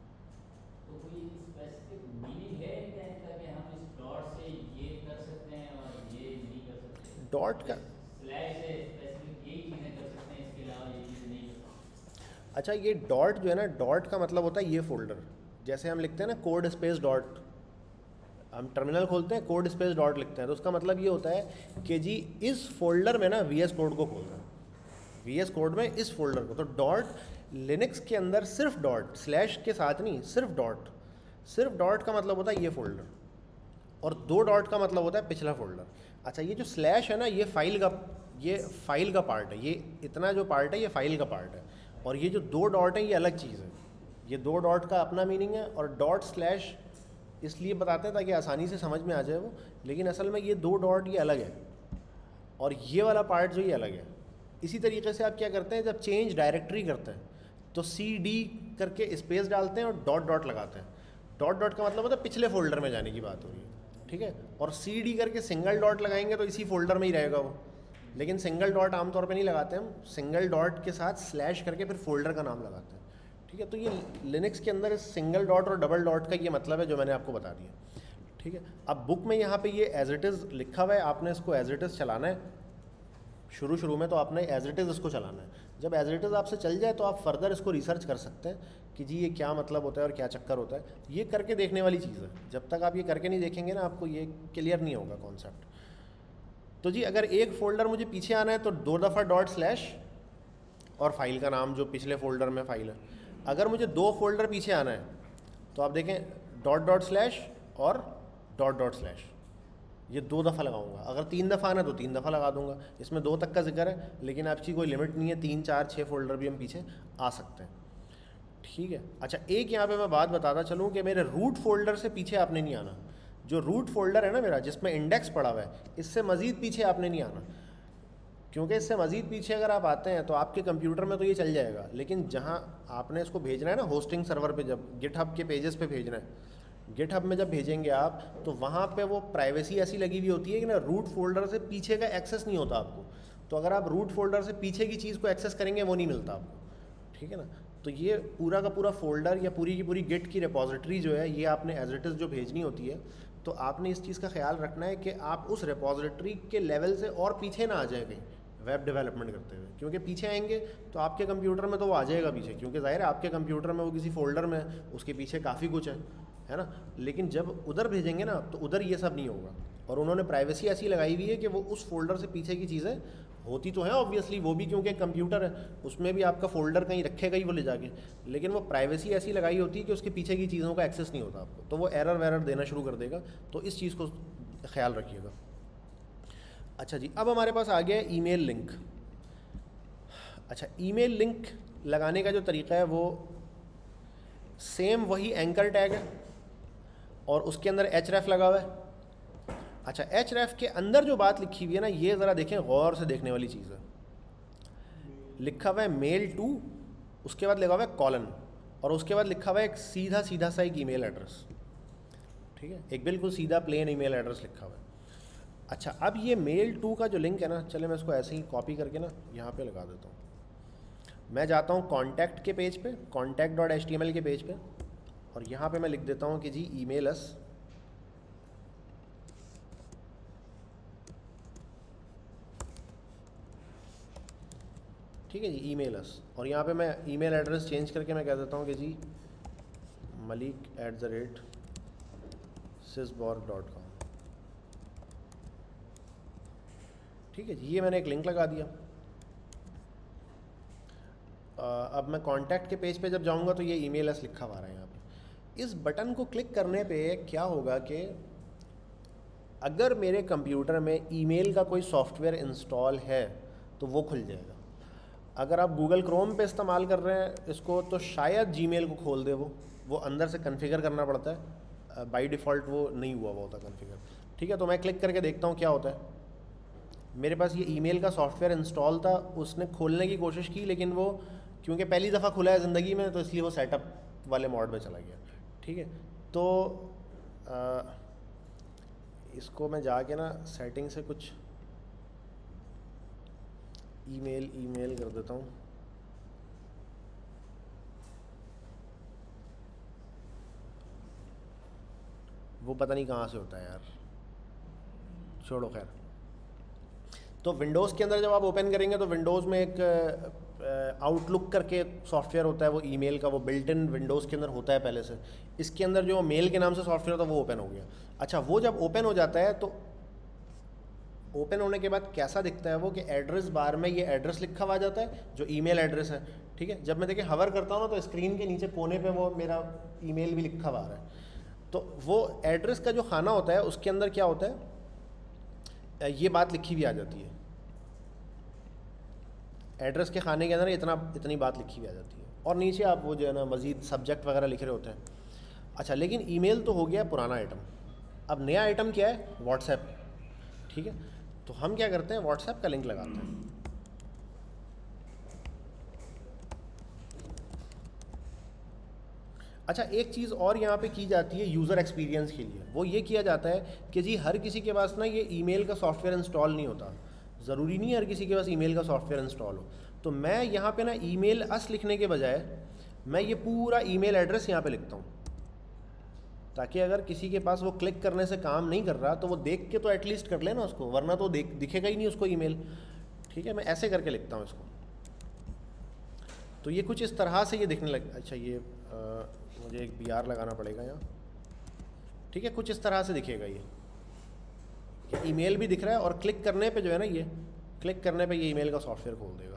तो कोई स्पेसिफिक मीनिंग है क्या इनका कि हम इस डॉट से ये कर सकते हैं और ये नहीं कर सकते? डॉट का, स्लैश से स्पेसिफिक यही चीज़ें कर सकते हैं, इसके अलावा ये चीज़ें नहीं कर सकते? अच्छा, ये डॉट जो है ना, डॉट का मतलब होता है ये फ़ोल्डर, जैसे हम लिखते हैं ना कोड स्पेस डॉट, हम टर्मिनल खोलते हैं कोड स्पेस डॉट लिखते हैं, तो उसका मतलब ये होता है कि जी इस फोल्डर में ना VS कोड को खोलना है, VS कोड में इस फोल्डर को। तो डॉट लिनक्स के अंदर सिर्फ डॉट, स्लैश के साथ नहीं, सिर्फ डॉट का मतलब होता है ये फोल्डर, और दो डॉट का मतलब होता है पिछला फोल्डर। अच्छा, ये जो स्लैश है ना, ये फाइल का पार्ट है, ये इतना जो पार्ट है ये फाइल का पार्ट है, और ये जो दो डॉट है ये अलग चीज़ है। ये दो डॉट का अपना मीनिंग है, और डॉट स्लैश इसलिए बताते हैं ताकि आसानी से समझ में आ जाए वो, लेकिन असल में ये दो डॉट ये अलग है, और ये वाला पार्ट जो ये अलग है। इसी तरीके से आप क्या करते हैं, जब चेंज डायरेक्टरी करते हैं तो CD करके स्पेस डालते हैं और डॉट डॉट लगाते हैं। डॉट डॉट का मतलब होता है पिछले फोल्डर में जाने की बात हो रही है, ठीक है, और CD करके सिंगल डॉट लगाएंगे तो इसी फोल्डर में ही रहेगा वो, लेकिन सिंगल डॉट आमतौर पे नहीं लगाते हम, सिंगल डॉट के साथ स्लैश करके फिर फोल्डर का नाम लगाते हैं। ठीक है, तो ये लिनक्स के अंदर इस सिंगल डॉट और डबल डॉट का ये मतलब है जो मैंने आपको बता दिया। ठीक है, अब बुक में यहाँ पे ये एज इट इज़ लिखा हुआ है, आपने इसको एज इट इज़ चलाना है। शुरू में तो आपने एज इट इज़ इसको चलाना है, जब एज इट इज़ आपसे चल जाए तो आप फर्दर इसको रिसर्च कर सकते हैं कि जी ये क्या मतलब होता है और क्या चक्कर होता है। ये करके देखने वाली चीज़ है, जब तक आप ये करके नहीं देखेंगे ना आपको ये क्लियर नहीं होगा कॉन्सेप्ट। तो जी अगर एक फ़ोल्डर मुझे पीछे आना है तो 2 दफ़ा डॉट स्लैश और फाइल का नाम जो पिछले फ़ोल्डर में फाइल है। अगर मुझे 2 फोल्डर पीछे आना है तो आप देखें डॉट डॉट स्लैश और डॉट डॉट स्लैश, ये 2 दफ़ा लगाऊंगा। अगर 3 दफ़ा आना है तो 3 दफ़ा लगा दूंगा। इसमें 2 तक का जिक्र है, लेकिन आपकी कोई लिमिट नहीं है, 3, 4, 6 फोल्डर भी हम पीछे आ सकते हैं। ठीक है। अच्छा, एक यहाँ पे मैं बात बताता चलूँ कि मेरे रूट फोल्डर से पीछे आपने नहीं आना। जो रूट फोल्डर है ना मेरा, जिसमें इंडेक्स पड़ा हुआ है, इससे मज़ीद पीछे आपने नहीं आना, क्योंकि इससे मज़ीद पीछे अगर आप आते हैं तो आपके कंप्यूटर में तो ये चल जाएगा, लेकिन जहाँ आपने इसको भेजना है ना होस्टिंग सर्वर पे, जब गिटहब के पेजेस पे भेजना है, गिटहब में जब भेजेंगे आप, तो वहाँ पे वो प्राइवेसी ऐसी लगी हुई होती है कि ना रूट फोल्डर से पीछे का एक्सेस नहीं होता आपको। तो अगर आप रूट फोल्डर से पीछे की चीज़ को एक्सेस करेंगे वो नहीं मिलता आपको, ठीक है ना। तो ये पूरा का पूरा फोल्डर या पूरी की पूरी गिट की रिपॉजिटरी जो है, ये आपने एज इट इज़ जो भेजनी होती है, तो आपने इस चीज़ का ख्याल रखना है कि आप उस रिपॉजिटरी के लेवल से और पीछे ना आ जाए कहीं वेब डेवलपमेंट करते हुए, क्योंकि पीछे आएंगे तो आपके कंप्यूटर में तो वो आ जाएगा पीछे, क्योंकि ज़ाहिर है आपके कंप्यूटर में वो किसी फोल्डर में उसके पीछे काफ़ी कुछ है ना। लेकिन जब उधर भेजेंगे ना तो उधर ये सब नहीं होगा। और उन्होंने प्राइवेसी ऐसी लगाई हुई है कि वो उस फोल्डर से पीछे की चीज़ें होती तो हैं ऑब्वियसली, वो भी क्योंकि कंप्यूटर है उसमें भी आपका फोल्डर कहीं रखेगा ही वो ले जाके, लेकिन वो प्राइवेसी ऐसी लगाई होती है कि उसके पीछे की चीज़ों का एक्सेस नहीं होता आपको, तो वो एरर वेरर देना शुरू कर देगा। तो इस चीज़ को ख्याल रखिएगा। अच्छा जी, अब हमारे पास आ गया है ईमेल लिंक। अच्छा, ईमेल लिंक लगाने का जो तरीका है वो सेम वही एंकर टैग है और उसके अंदर href लगा हुआ है। अच्छा, href के अंदर जो बात लिखी हुई है ना, ये ज़रा देखें, गौर से देखने वाली चीज़ है। लिखा हुआ है मेल टू, उसके बाद लगा हुआ है कॉलन, और उसके बाद लिखा हुआ है एक सीधा सीधा सा एक ईमेल एड्रेस, ठीक है, एक बिल्कुल सीधा प्लेन ईमेल एड्रेस लिखा हुआ है। अच्छा, अब ये मेल टू का जो लिंक है ना, चले मैं इसको ऐसे ही कॉपी करके ना यहाँ पे लगा देता हूँ। मैं जाता हूँ कॉन्टैक्ट के पेज पे, contact.html के पेज पे, और यहाँ पे मैं लिख देता हूँ कि जी ईमेल अस, ठीक है जी, ईमेल अस, और यहाँ पे मैं ईमेल एड्रेस चेंज करके मैं कह देता हूँ कि जी malik@sysborg.com, ठीक है जी। ये मैंने एक लिंक लगा दिया। अब मैं कॉन्टैक्ट के पेज पे जब जाऊंगा तो ये ईमेल अस लिखा हुआ है यहाँ पे। इस बटन को क्लिक करने पे क्या होगा कि अगर मेरे कंप्यूटर में ईमेल का कोई सॉफ्टवेयर इंस्टॉल है तो वो खुल जाएगा। अगर आप गूगल क्रोम पे इस्तेमाल कर रहे हैं इसको तो शायद जीमेल को खोल दे, वो अंदर से कॉन्फ़िगर करना पड़ता है, बाय डिफ़ॉल्ट वो नहीं हुआ होता कॉन्फ़िगर, ठीक है। तो मैं क्लिक करके देखता हूँ क्या होता है। मेरे पास ये ईमेल का सॉफ्टवेयर इंस्टॉल था, उसने खोलने की कोशिश की, लेकिन वो क्योंकि पहली दफ़ा खुला है ज़िंदगी में तो इसलिए वो सेटअप वाले मोड में चला गया, ठीक है। तो इसको मैं जाके ना सेटिंग से कुछ ईमेल कर देता हूँ। वो पता नहीं कहाँ से होता है यार, छोड़ो खैर। तो विंडोज़ के अंदर जब आप ओपन करेंगे तो विंडोज़ में एक आउटलुक करके सॉफ्टवेयर होता है वो ईमेल का, वो बिल्ट इन विंडोज़ के अंदर होता है पहले से। इसके अंदर जो मेल के नाम से सॉफ्टवेयर होता है वो ओपन हो गया। अच्छा, वो जब ओपन हो जाता है तो ओपन होने के बाद कैसा दिखता है वो कि एड्रेस बार में ये एड्रेस लिखा हुआ जाता है जो ईमेल एड्रेस है, ठीक है। जब मैं देखिए हवर करता हूँ ना तो स्क्रीन के नीचे कोने पे वो मेरा ईमेल भी लिखा हुआ आ रहा है। तो वो एड्रेस का जो खाना होता है उसके अंदर क्या होता है, ये बात लिखी हुई आ जाती है। एड्रेस के खाने के अंदर इतनी बात लिखी हुई आ जाती है, और नीचे आप वो जो है ना मज़ीद सब्जेक्ट वगैरह लिख रहे होते हैं। अच्छा, लेकिन ईमेल तो हो गया पुराना आइटम, अब नया आइटम क्या है, व्हाट्सएप, ठीक है। तो हम क्या करते हैं, व्हाट्सएप का लिंक लगाते हैं। अच्छा, एक चीज़ और यहाँ पे की जाती है यूज़र एक्सपीरियंस के लिए, वो ये किया जाता है कि जी हर किसी के पास ना ये ईमेल का सॉफ्टवेयर इंस्टॉल नहीं होता, ज़रूरी नहीं है हर किसी के पास ईमेल का सॉफ्टवेयर इंस्टॉल हो। तो मैं यहाँ पे ना ईमेल अस लिखने के बजाय मैं ये पूरा ईमेल एड्रेस यहाँ पे लिखता हूँ, ताकि अगर किसी के पास वो क्लिक करने से काम नहीं कर रहा तो वो देख के तो एटलीस्ट कर लेना उसको, वरना तो दिखेगा ही नहीं उसको ईमेल, ठीक है। मैं ऐसे करके लिखता हूँ इसको, तो ये कुछ इस तरह से ये दिखने लग। अच्छा, ये मुझे एक BR लगाना पड़ेगा यहाँ, ठीक है। कुछ इस तरह से दिखेगा ये ईमेल भी दिख रहा है, और क्लिक करने पे जो है ना, ये क्लिक करने पे ये ईमेल का सॉफ्टवेयर खोल देगा,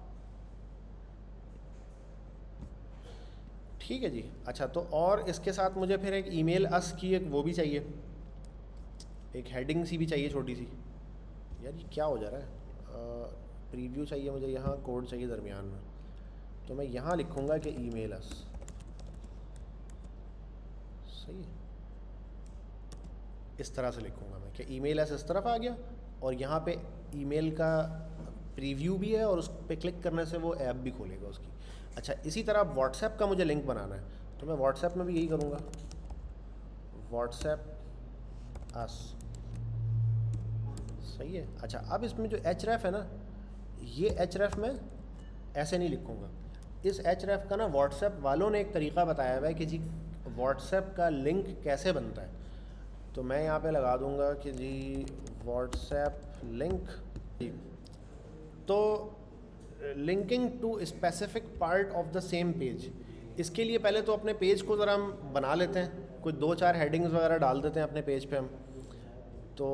ठीक है जी। अच्छा, तो और इसके साथ मुझे फिर एक ईमेल अस की एक वो भी चाहिए, एक हेडिंग सी भी चाहिए छोटी सी। यार ये क्या हो जा रहा है, प्रीव्यू चाहिए मुझे, यहाँ कोड चाहिए दरमियान में, तो मैं यहाँ लिखूँगा कि ईमेल अस, सही है, इस तरह से लिखूँगा मैं कि ईमेल ऐसे इस तरफ आ गया और यहाँ पे ईमेल का प्रीव्यू भी है और उस पर क्लिक करने से वो ऐप भी खोलेगा उसकी। अच्छा, इसी तरह व्हाट्सएप का मुझे लिंक बनाना है तो मैं व्हाट्सएप में भी यही करूँगा, व्हाट्सएप अस। सही है। अच्छा, अब इसमें जो href है ना, ये href मैं ऐसे नहीं लिखूँगा। इस href का ना व्हाट्सएप वालों ने एक तरीका बताया हुआ है कि जी व्हाट्सएप का लिंक कैसे बनता है। तो मैं यहाँ पे लगा दूँगा कि जी व्हाट्सएप लिंक, तो linking to specific part of the same page. इसके लिए पहले तो अपने पेज को ज़रा हम बना लेते हैं, कुछ 2-4 हेडिंग्स वगैरह डाल देते हैं अपने पेज पे हम। तो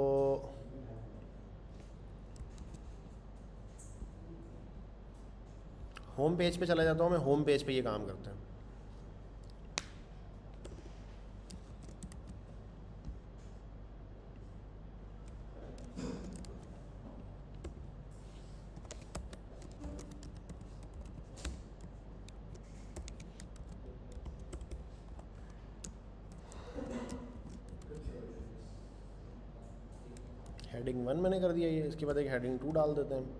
होम पेज पे चला जाता हूँ मैं, होम पेज पे ये काम करते हैं। हेडिंग 1 मैंने कर दिया ये, इसके बाद एक हेडिंग 2 डाल देते हैं।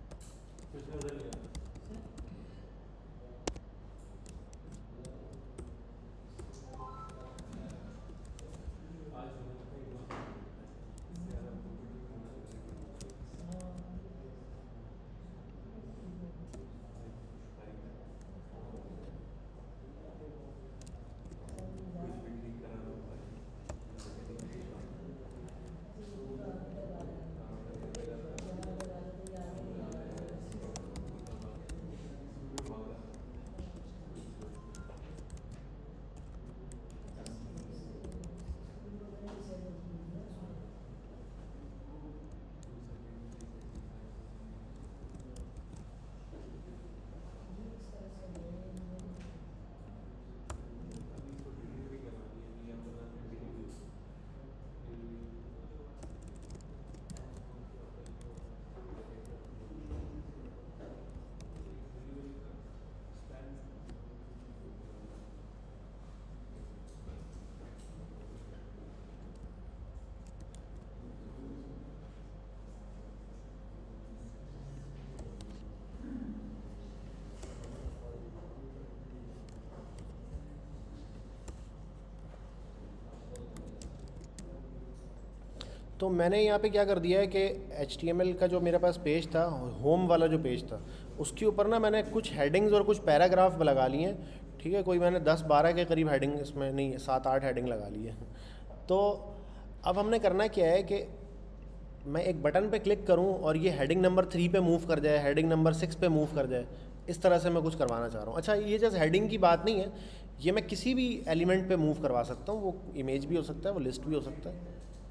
तो मैंने यहाँ पे क्या कर दिया है कि HTML का जो मेरे पास पेज था, होम वाला जो पेज था, उसके ऊपर ना मैंने कुछ हेडिंग्स और कुछ पैराग्राफ लगा लिए हैं। ठीक है, कोई मैंने 10-12 के करीब हेडिंग इसमें, नहीं 7-8 हेडिंग लगा ली है। तो अब हमने करना क्या है कि मैं एक बटन पे क्लिक करूं और ये हेडिंग नंबर 3 पे मूव कर जाए, हेडिंग नंबर 6 पे मूव कर जाए, इस तरह से मैं कुछ करवाना चाह रहा हूँ। अच्छा, ये जस्ट हेडिंग की बात नहीं है, ये मैं किसी भी एलिमेंट पे मूव करवा सकता हूँ। वो इमेज भी हो सकता है, वो लिस्ट भी हो सकता है।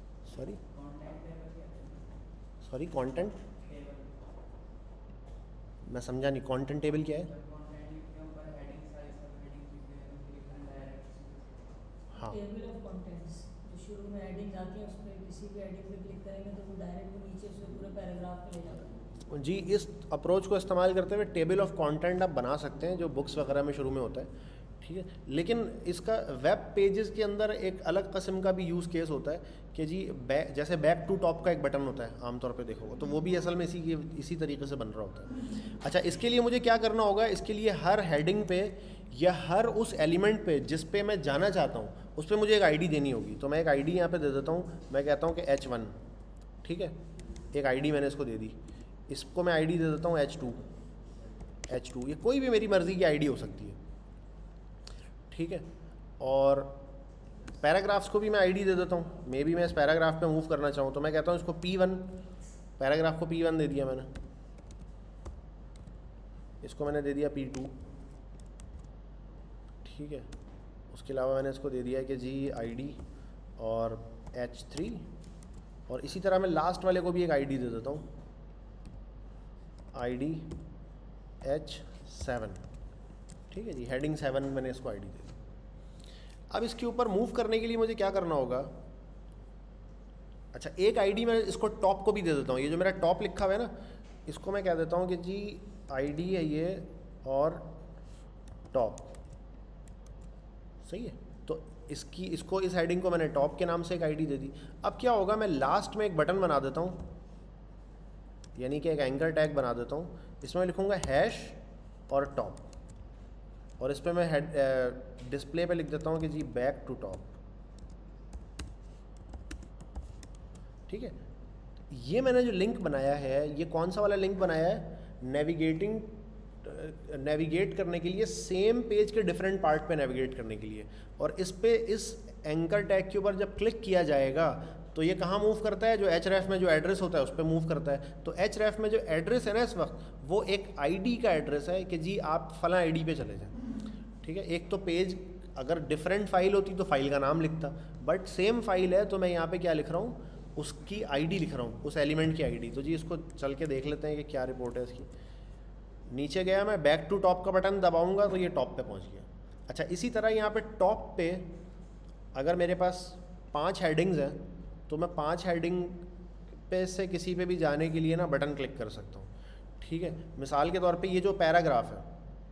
सॉरी कंटेंट, मैं समझा नहीं, कंटेंट टेबल क्या है? हाँ, टेबल ऑफ कंटेंट्स जो शुरू में हेडिंग्स आती हैं, उसमें किसी भी हेडिंग पे क्लिक करेंगे तो वो डायरेक्ट वो नीचे से पूरे पैराग्राफ पे ले जाता है। जी, इस अप्रोच को इस्तेमाल करते हुए टेबल ऑफ कंटेंट आप बना सकते हैं जो बुक्स वगैरह में शुरू में होता है। ठीक है, लेकिन इसका वेब पेजेस के अंदर एक अलग किस्म का भी यूज़ केस होता है कि जी जैसे बैक टू टॉप का एक बटन होता है आमतौर पे देखोगे, तो वो भी असल में इसी तरीके से बन रहा होता है। अच्छा, इसके लिए मुझे क्या करना होगा? इसके लिए हर हेडिंग पे या हर उस एलिमेंट पे जिस पे मैं जाना चाहता हूँ उस पर मुझे एक आईडी देनी होगी। तो मैं एक आईडी यहाँ पे दे देता हूँ, मैं कहता हूँ कि H1। ठीक है, एक आईडी मैंने इसको दे दी। इसको मैं आईडी दे देता हूँ H2। ये कोई भी मेरी मर्ज़ी की आईडी हो सकती है। ठीक है, और पैराग्राफ्स को भी मैं आईडी दे देता हूँ। मे बी मैं इस पैराग्राफ पे मूव करना चाहूँ तो मैं कहता हूँ इसको P1, पैराग्राफ को P1 दे दिया मैंने, इसको मैंने दे दिया P2। ठीक है, उसके अलावा मैंने इसको दे दिया कि जी आईडी और H3, और इसी तरह मैं लास्ट वाले को भी एक आईडी दे देता हूँ, आईडी H7। ठीक है जी, हेडिंग 7 मैंने इसको आईडी दे दी। अब इसके ऊपर मूव करने के लिए मुझे क्या करना होगा? अच्छा, एक आईडी मैं इसको टॉप को भी दे देता हूँ। ये जो मेरा टॉप लिखा हुआ है ना, इसको मैं कह देता हूँ कि जी आईडी है ये और टॉप। सही है, तो इसको इस हेडिंग को मैंने टॉप के नाम से एक आईडी दे दी। अब क्या होगा, मैं लास्ट में एक बटन बना देता हूँ, यानी कि एक एंकर टैग बना देता हूँ। इसमें लिखूँगा हैश और टॉप, और इस पर मैं डिस्प्ले पे लिख देता हूँ कि जी बैक टू टॉप। ठीक है, ये मैंने जो लिंक बनाया है, ये कौन सा वाला लिंक बनाया है, नेविगेट करने के लिए, सेम पेज के डिफरेंट पार्ट पे नेविगेट करने के लिए। और इस पे इस एंकर टैग के ऊपर जब क्लिक किया जाएगा तो ये कहाँ मूव करता है, जो href में जो एड्रेस होता है उस पर मूव करता है। तो href में जो एड्रेस है ना इस वक्त, वो एक आईडी का एड्रेस है कि जी आप फला आईडी पे चले जाएं। ठीक है, एक तो पेज अगर डिफरेंट फाइल होती तो फाइल का नाम लिखता, बट सेम फाइल है तो मैं यहाँ पे क्या लिख रहा हूँ, उसकी आईडी लिख रहा हूँ, उस एलिमेंट की आईडी। तो जी इसको चल के देख लेते हैं कि क्या रिपोर्ट है इसकी। नीचे गया मैं, बैक टू टॉप का बटन दबाऊंगा तो ये टॉप पे पहुँच गया। अच्छा, इसी तरह यहाँ पे टॉप पे अगर मेरे पास 5 हेडिंग्स हैं तो मैं 5 हेडिंग पे से किसी पे भी जाने के लिए ना बटन क्लिक कर सकता हूँ। ठीक है, मिसाल के तौर पे ये जो पैराग्राफ है,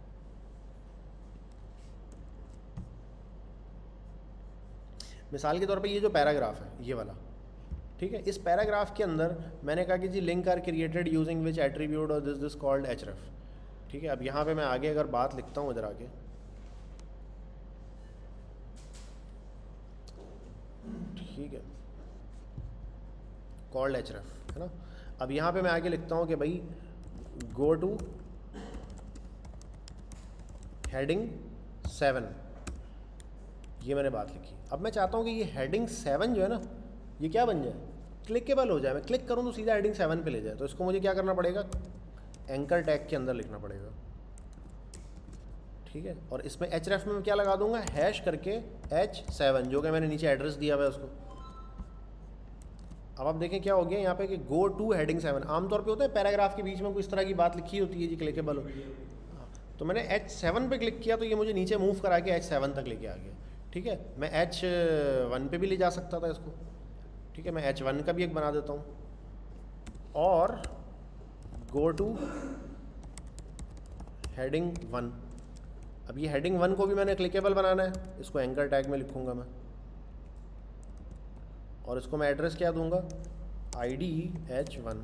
मिसाल के तौर पे ये जो पैराग्राफ है ये वाला, ठीक है, इस पैराग्राफ के अंदर मैंने कहा कि जी link are created using which attribute और दिस कॉल्ड href। ठीक है, अब यहाँ पे मैं आगे अगर बात लिखता हूँ इधर आगे, ठीक है, कॉल्ड href है ना। अब यहाँ पे मैं आगे लिखता हूँ कि भाई गो टू हेडिंग 7, ये मैंने बात लिखी। अब मैं चाहता हूँ कि ये हेडिंग 7 जो है ना, ये क्या बन जाए, क्लिकेबल हो जाए। मैं क्लिक करूँ तो सीधा हेडिंग 7 पे ले जाए। तो इसको मुझे क्या करना पड़ेगा, एंकर टैग के अंदर लिखना पड़ेगा। ठीक है, और इसमें href में मैं क्या लगा दूंगा, हैश करके h7, जो कि मैंने नीचे एड्रेस दिया हुआ है उसको। अब आप देखें क्या हो गया यहाँ पे कि गो टू हेडिंग 7। आमतौर पे होता है पैराग्राफ के बीच में कोई इस तरह की बात लिखी होती है जी क्लिकेबल हो, तो मैंने h7 पे क्लिक किया तो ये मुझे नीचे मूव करा के h7 तक लेके आ गया। ठीक है, मैं h1 पे भी ले जा सकता था इसको। ठीक है, मैं h1 का भी एक बना देता हूँ, और गो टू हेडिंग 1। अब ये हेडिंग 1 को भी मैंने क्लिकेबल बनाना है, इसको एंकर टैग में लिखूंगा मैं, और इसको मैं एड्रेस क्या दूंगा, id h1।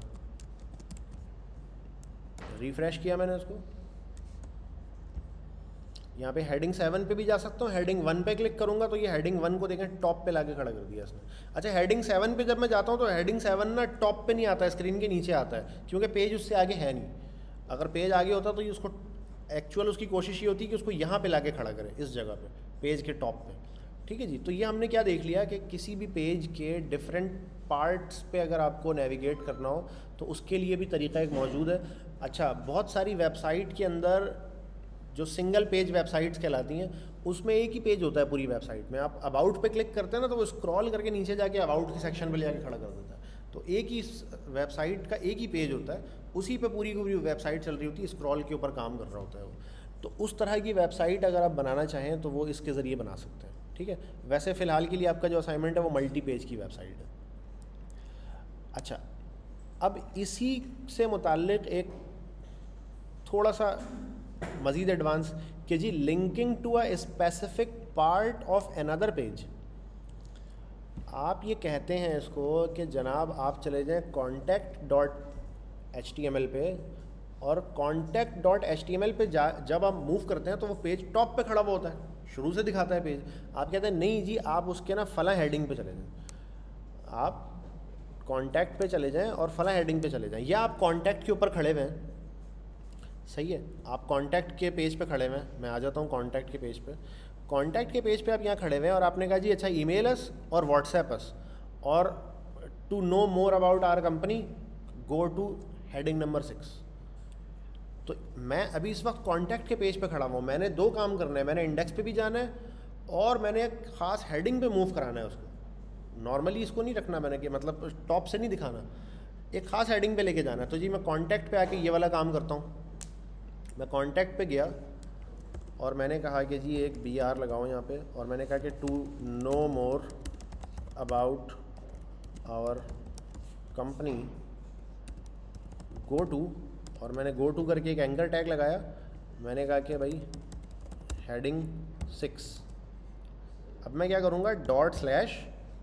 रिफ्रेश किया मैंने इसको, यहाँ पे हेडिंग 7 पे भी जा सकता हूँ। हेडिंग 1 पे क्लिक करूँगा तो ये हेडिंग 1 को देखें टॉप पे लाके खड़ा कर दिया इसने। अच्छा, हेडिंग 7 पे जब मैं जाता हूँ तो हेडिंग 7 ना टॉप पे नहीं आता है, स्क्रीन के नीचे आता है, क्योंकि पेज उससे आगे है नहीं। अगर पेज आगे होता तो ये उसको एक्चुअल उसकी कोशिश ये होती है कि उसको यहाँ पे लाके खड़ा करे, इस जगह पे, पेज के टॉप पे। ठीक है जी, तो ये हमने क्या देख लिया कि किसी भी पेज के डिफरेंट पार्ट्स पे अगर आपको नेविगेट करना हो तो उसके लिए भी तरीका एक मौजूद है। अच्छा, बहुत सारी वेबसाइट के अंदर जो सिंगल पेज वेबसाइट्स कहलाती हैं, उसमें एक ही पेज होता है पूरी वेबसाइट में। आप अबाउट पे क्लिक करते हैं ना तो वो स्क्रॉल करके नीचे जाके अबाउट के सेक्शन पे ले जाके खड़ा कर देता है। तो एक ही वेबसाइट का एक ही पेज होता है, उसी पे पूरी की पूरी वेबसाइट चल रही होती है, स्क्रॉल के ऊपर काम कर रहा होता है वो। तो उस तरह की वेबसाइट अगर आप बनाना चाहें तो वो इसके ज़रिए बना सकते हैं। ठीक है, वैसे फ़िलहाल के लिए आपका जो असाइनमेंट है वो मल्टी पेज की वेबसाइट है। अच्छा, अब इसी से मुताल्लिक़ एक थोड़ा सा मज़ीद एडवांस कि जी linking to a specific part of another page. आप ये कहते हैं इसको कि जनाब आप चले जाएं contact.html पे, और contact.html पे जब आप मूव करते हैं तो वो पेज टॉप पे खड़ा हुआ होता है, शुरू से दिखाता है पेज। आप कहते हैं नहीं जी, आप उसके ना फला हेडिंग पे चले जाएं, आप कॉन्टैक्ट पे चले जाएं और फला हेडिंग पे चले जाएं, या आप कॉन्टैक्ट के ऊपर खड़े हुए हैं, सही है, आप कॉन्टैक्ट के पेज पे खड़े हुए हैं। मैं आ जाता हूँ कॉन्टैक्ट के पेज पे। कॉन्टैक्ट के पेज पे आप यहाँ खड़े हुए हैं और आपने कहा जी अच्छा ईमेल अस और व्हाट्सएप अस, और to know more about our company go to heading number 6। तो मैं अभी इस वक्त कॉन्टैक्ट के पेज पे खड़ा हूँ, मैंने 2 काम करने हैं, मैंने इंडेक्स पे भी जाना है और मैंने एक ख़ास हेडिंग पे मूव कराना है उसको। नॉर्मली इसको नहीं रखना मैंने कि मतलब टॉप से नहीं दिखाना, एक ख़ास हेडिंग पे लेके जाना है। तो जी मैं कॉन्टैक्ट पे आके ये वाला काम करता हूँ। मैं कॉन्टैक्ट पे गया और मैंने कहा कि जी एक BR लगाओ यहाँ पे, और मैंने कहा कि to know more about our company go to, और मैंने गो टू करके एक एंकर टैग लगाया। मैंने कहा कि भाई हेडिंग 6। अब मैं क्या करूँगा, डॉट स्लैश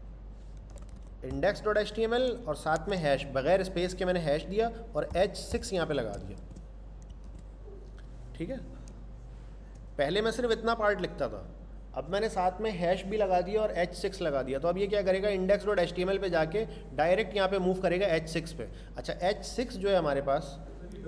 index.html और साथ में हैश, बगैर स्पेस के मैंने हैश दिया और h6 यहाँ पे लगा दिया। ठीक है, पहले मैं सिर्फ इतना पार्ट लिखता था, अब मैंने साथ में हैश भी लगा दिया और h6 लगा दिया। तो अब ये क्या करेगा, index.html पे जाके डायरेक्ट यहाँ पे मूव करेगा h6 पे। अच्छा, h6 जो है हमारे पास,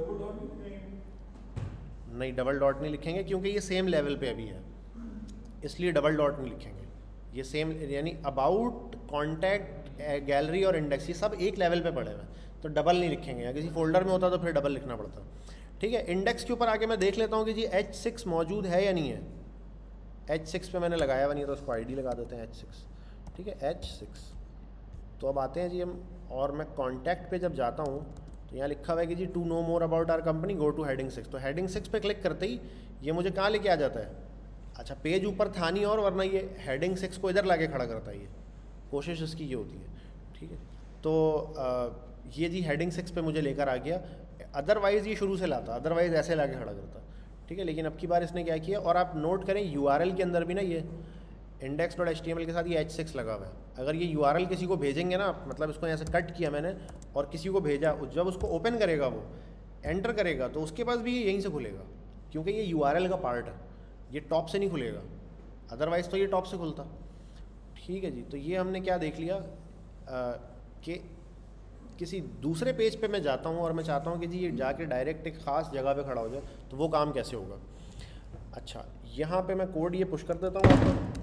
नहीं डबल डॉट नहीं लिखेंगे क्योंकि ये सेम लेवल पे अभी है, इसलिए डबल डॉट नहीं लिखेंगे। ये सेम यानी अबाउट, कॉन्टैक्ट, गैलरी और इंडेक्स ये सब एक लेवल पे पड़े हुए हैं, तो डबल नहीं लिखेंगे। या किसी फोल्डर में होता तो फिर डबल लिखना पड़ता। ठीक है, इंडेक्स के ऊपर आके मैं देख लेता हूँ कि जी h6 मौजूद है या नहीं है। h6 पे मैंने लगाया हुआ नहीं है तो उसको ID लगा देते हैं h6। ठीक है, h6। तो अब आते हैं जी हम, और मैं कॉन्टैक्ट पे जब जाता हूँ तो यहाँ लिखा हुआ है कि जी to know more about our company go to heading 6। तो हेडिंग 6 पे क्लिक करते ही ये मुझे कहाँ लेके आ जाता है। अच्छा, पेज ऊपर था नहीं और, वरना ये हेडिंग 6 को इधर लाके खड़ा करता है। ये कोशिश इसकी ये होती है। ठीक है, तो ये जी हेडिंग 6 पे मुझे लेकर आ गया, अदरवाइज़ ये शुरू से लाता, अदरवाइज़ ऐसे लाके खड़ा करता। ठीक है, लेकिन अब की बार इसने क्या किया, और आप नोट करें URL के अंदर भी ना ये index.html के साथ ये h6 लगा हुआ है। अगर ये URL किसी को भेजेंगे ना, मतलब इसको यहाँ से कट किया मैंने और किसी को भेजा, जब उसको ओपन करेगा, वो एंटर करेगा तो उसके पास भी ये यहीं से खुलेगा, क्योंकि ये URL का पार्ट है, ये टॉप से नहीं खुलेगा, अदरवाइज़ तो ये टॉप से खुलता। ठीक है जी, तो ये हमने क्या देख लिया कि किसी दूसरे पेज पे मैं जाता हूँ और मैं चाहता हूँ कि जी ये जाके डायरेक्ट एक ख़ास जगह पे खड़ा हो जाए, तो वो काम कैसे होगा। अच्छा, यहाँ पे मैं कोड ये पुश कर देता हूँ आपको,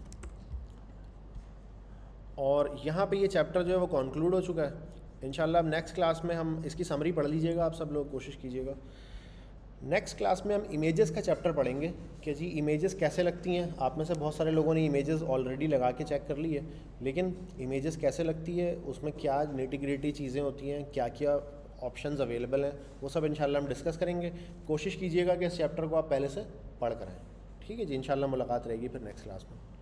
और यहाँ पे ये चैप्टर जो है वो कंक्लूड हो चुका है। इंशाल्लाह अब नेक्स्ट क्लास में हम इसकी समरी पढ़ लीजिएगा, आप सब लोग कोशिश कीजिएगा। नेक्स्ट क्लास में हम इमेजेस का चैप्टर पढ़ेंगे कि जी इमेजेस कैसे लगती हैं। आप में से बहुत सारे लोगों ने इमेजेस ऑलरेडी लगा के चेक कर ली है, लेकिन इमेजेस कैसे लगती है, उसमें क्या निटी-ग्रिटी चीज़ें होती हैं, क्या क्या ऑप्शंस अवेलेबल हैं, वो सब इंशाल्लाह हम डिस्कस करेंगे। कोशिश कीजिएगा कि इस चैप्टर को आप पहले से पढ़ कर आएँ। ठीक है जी, इंशाल्लाह मुलाकात रहेगी फिर नेक्स्ट क्लास में।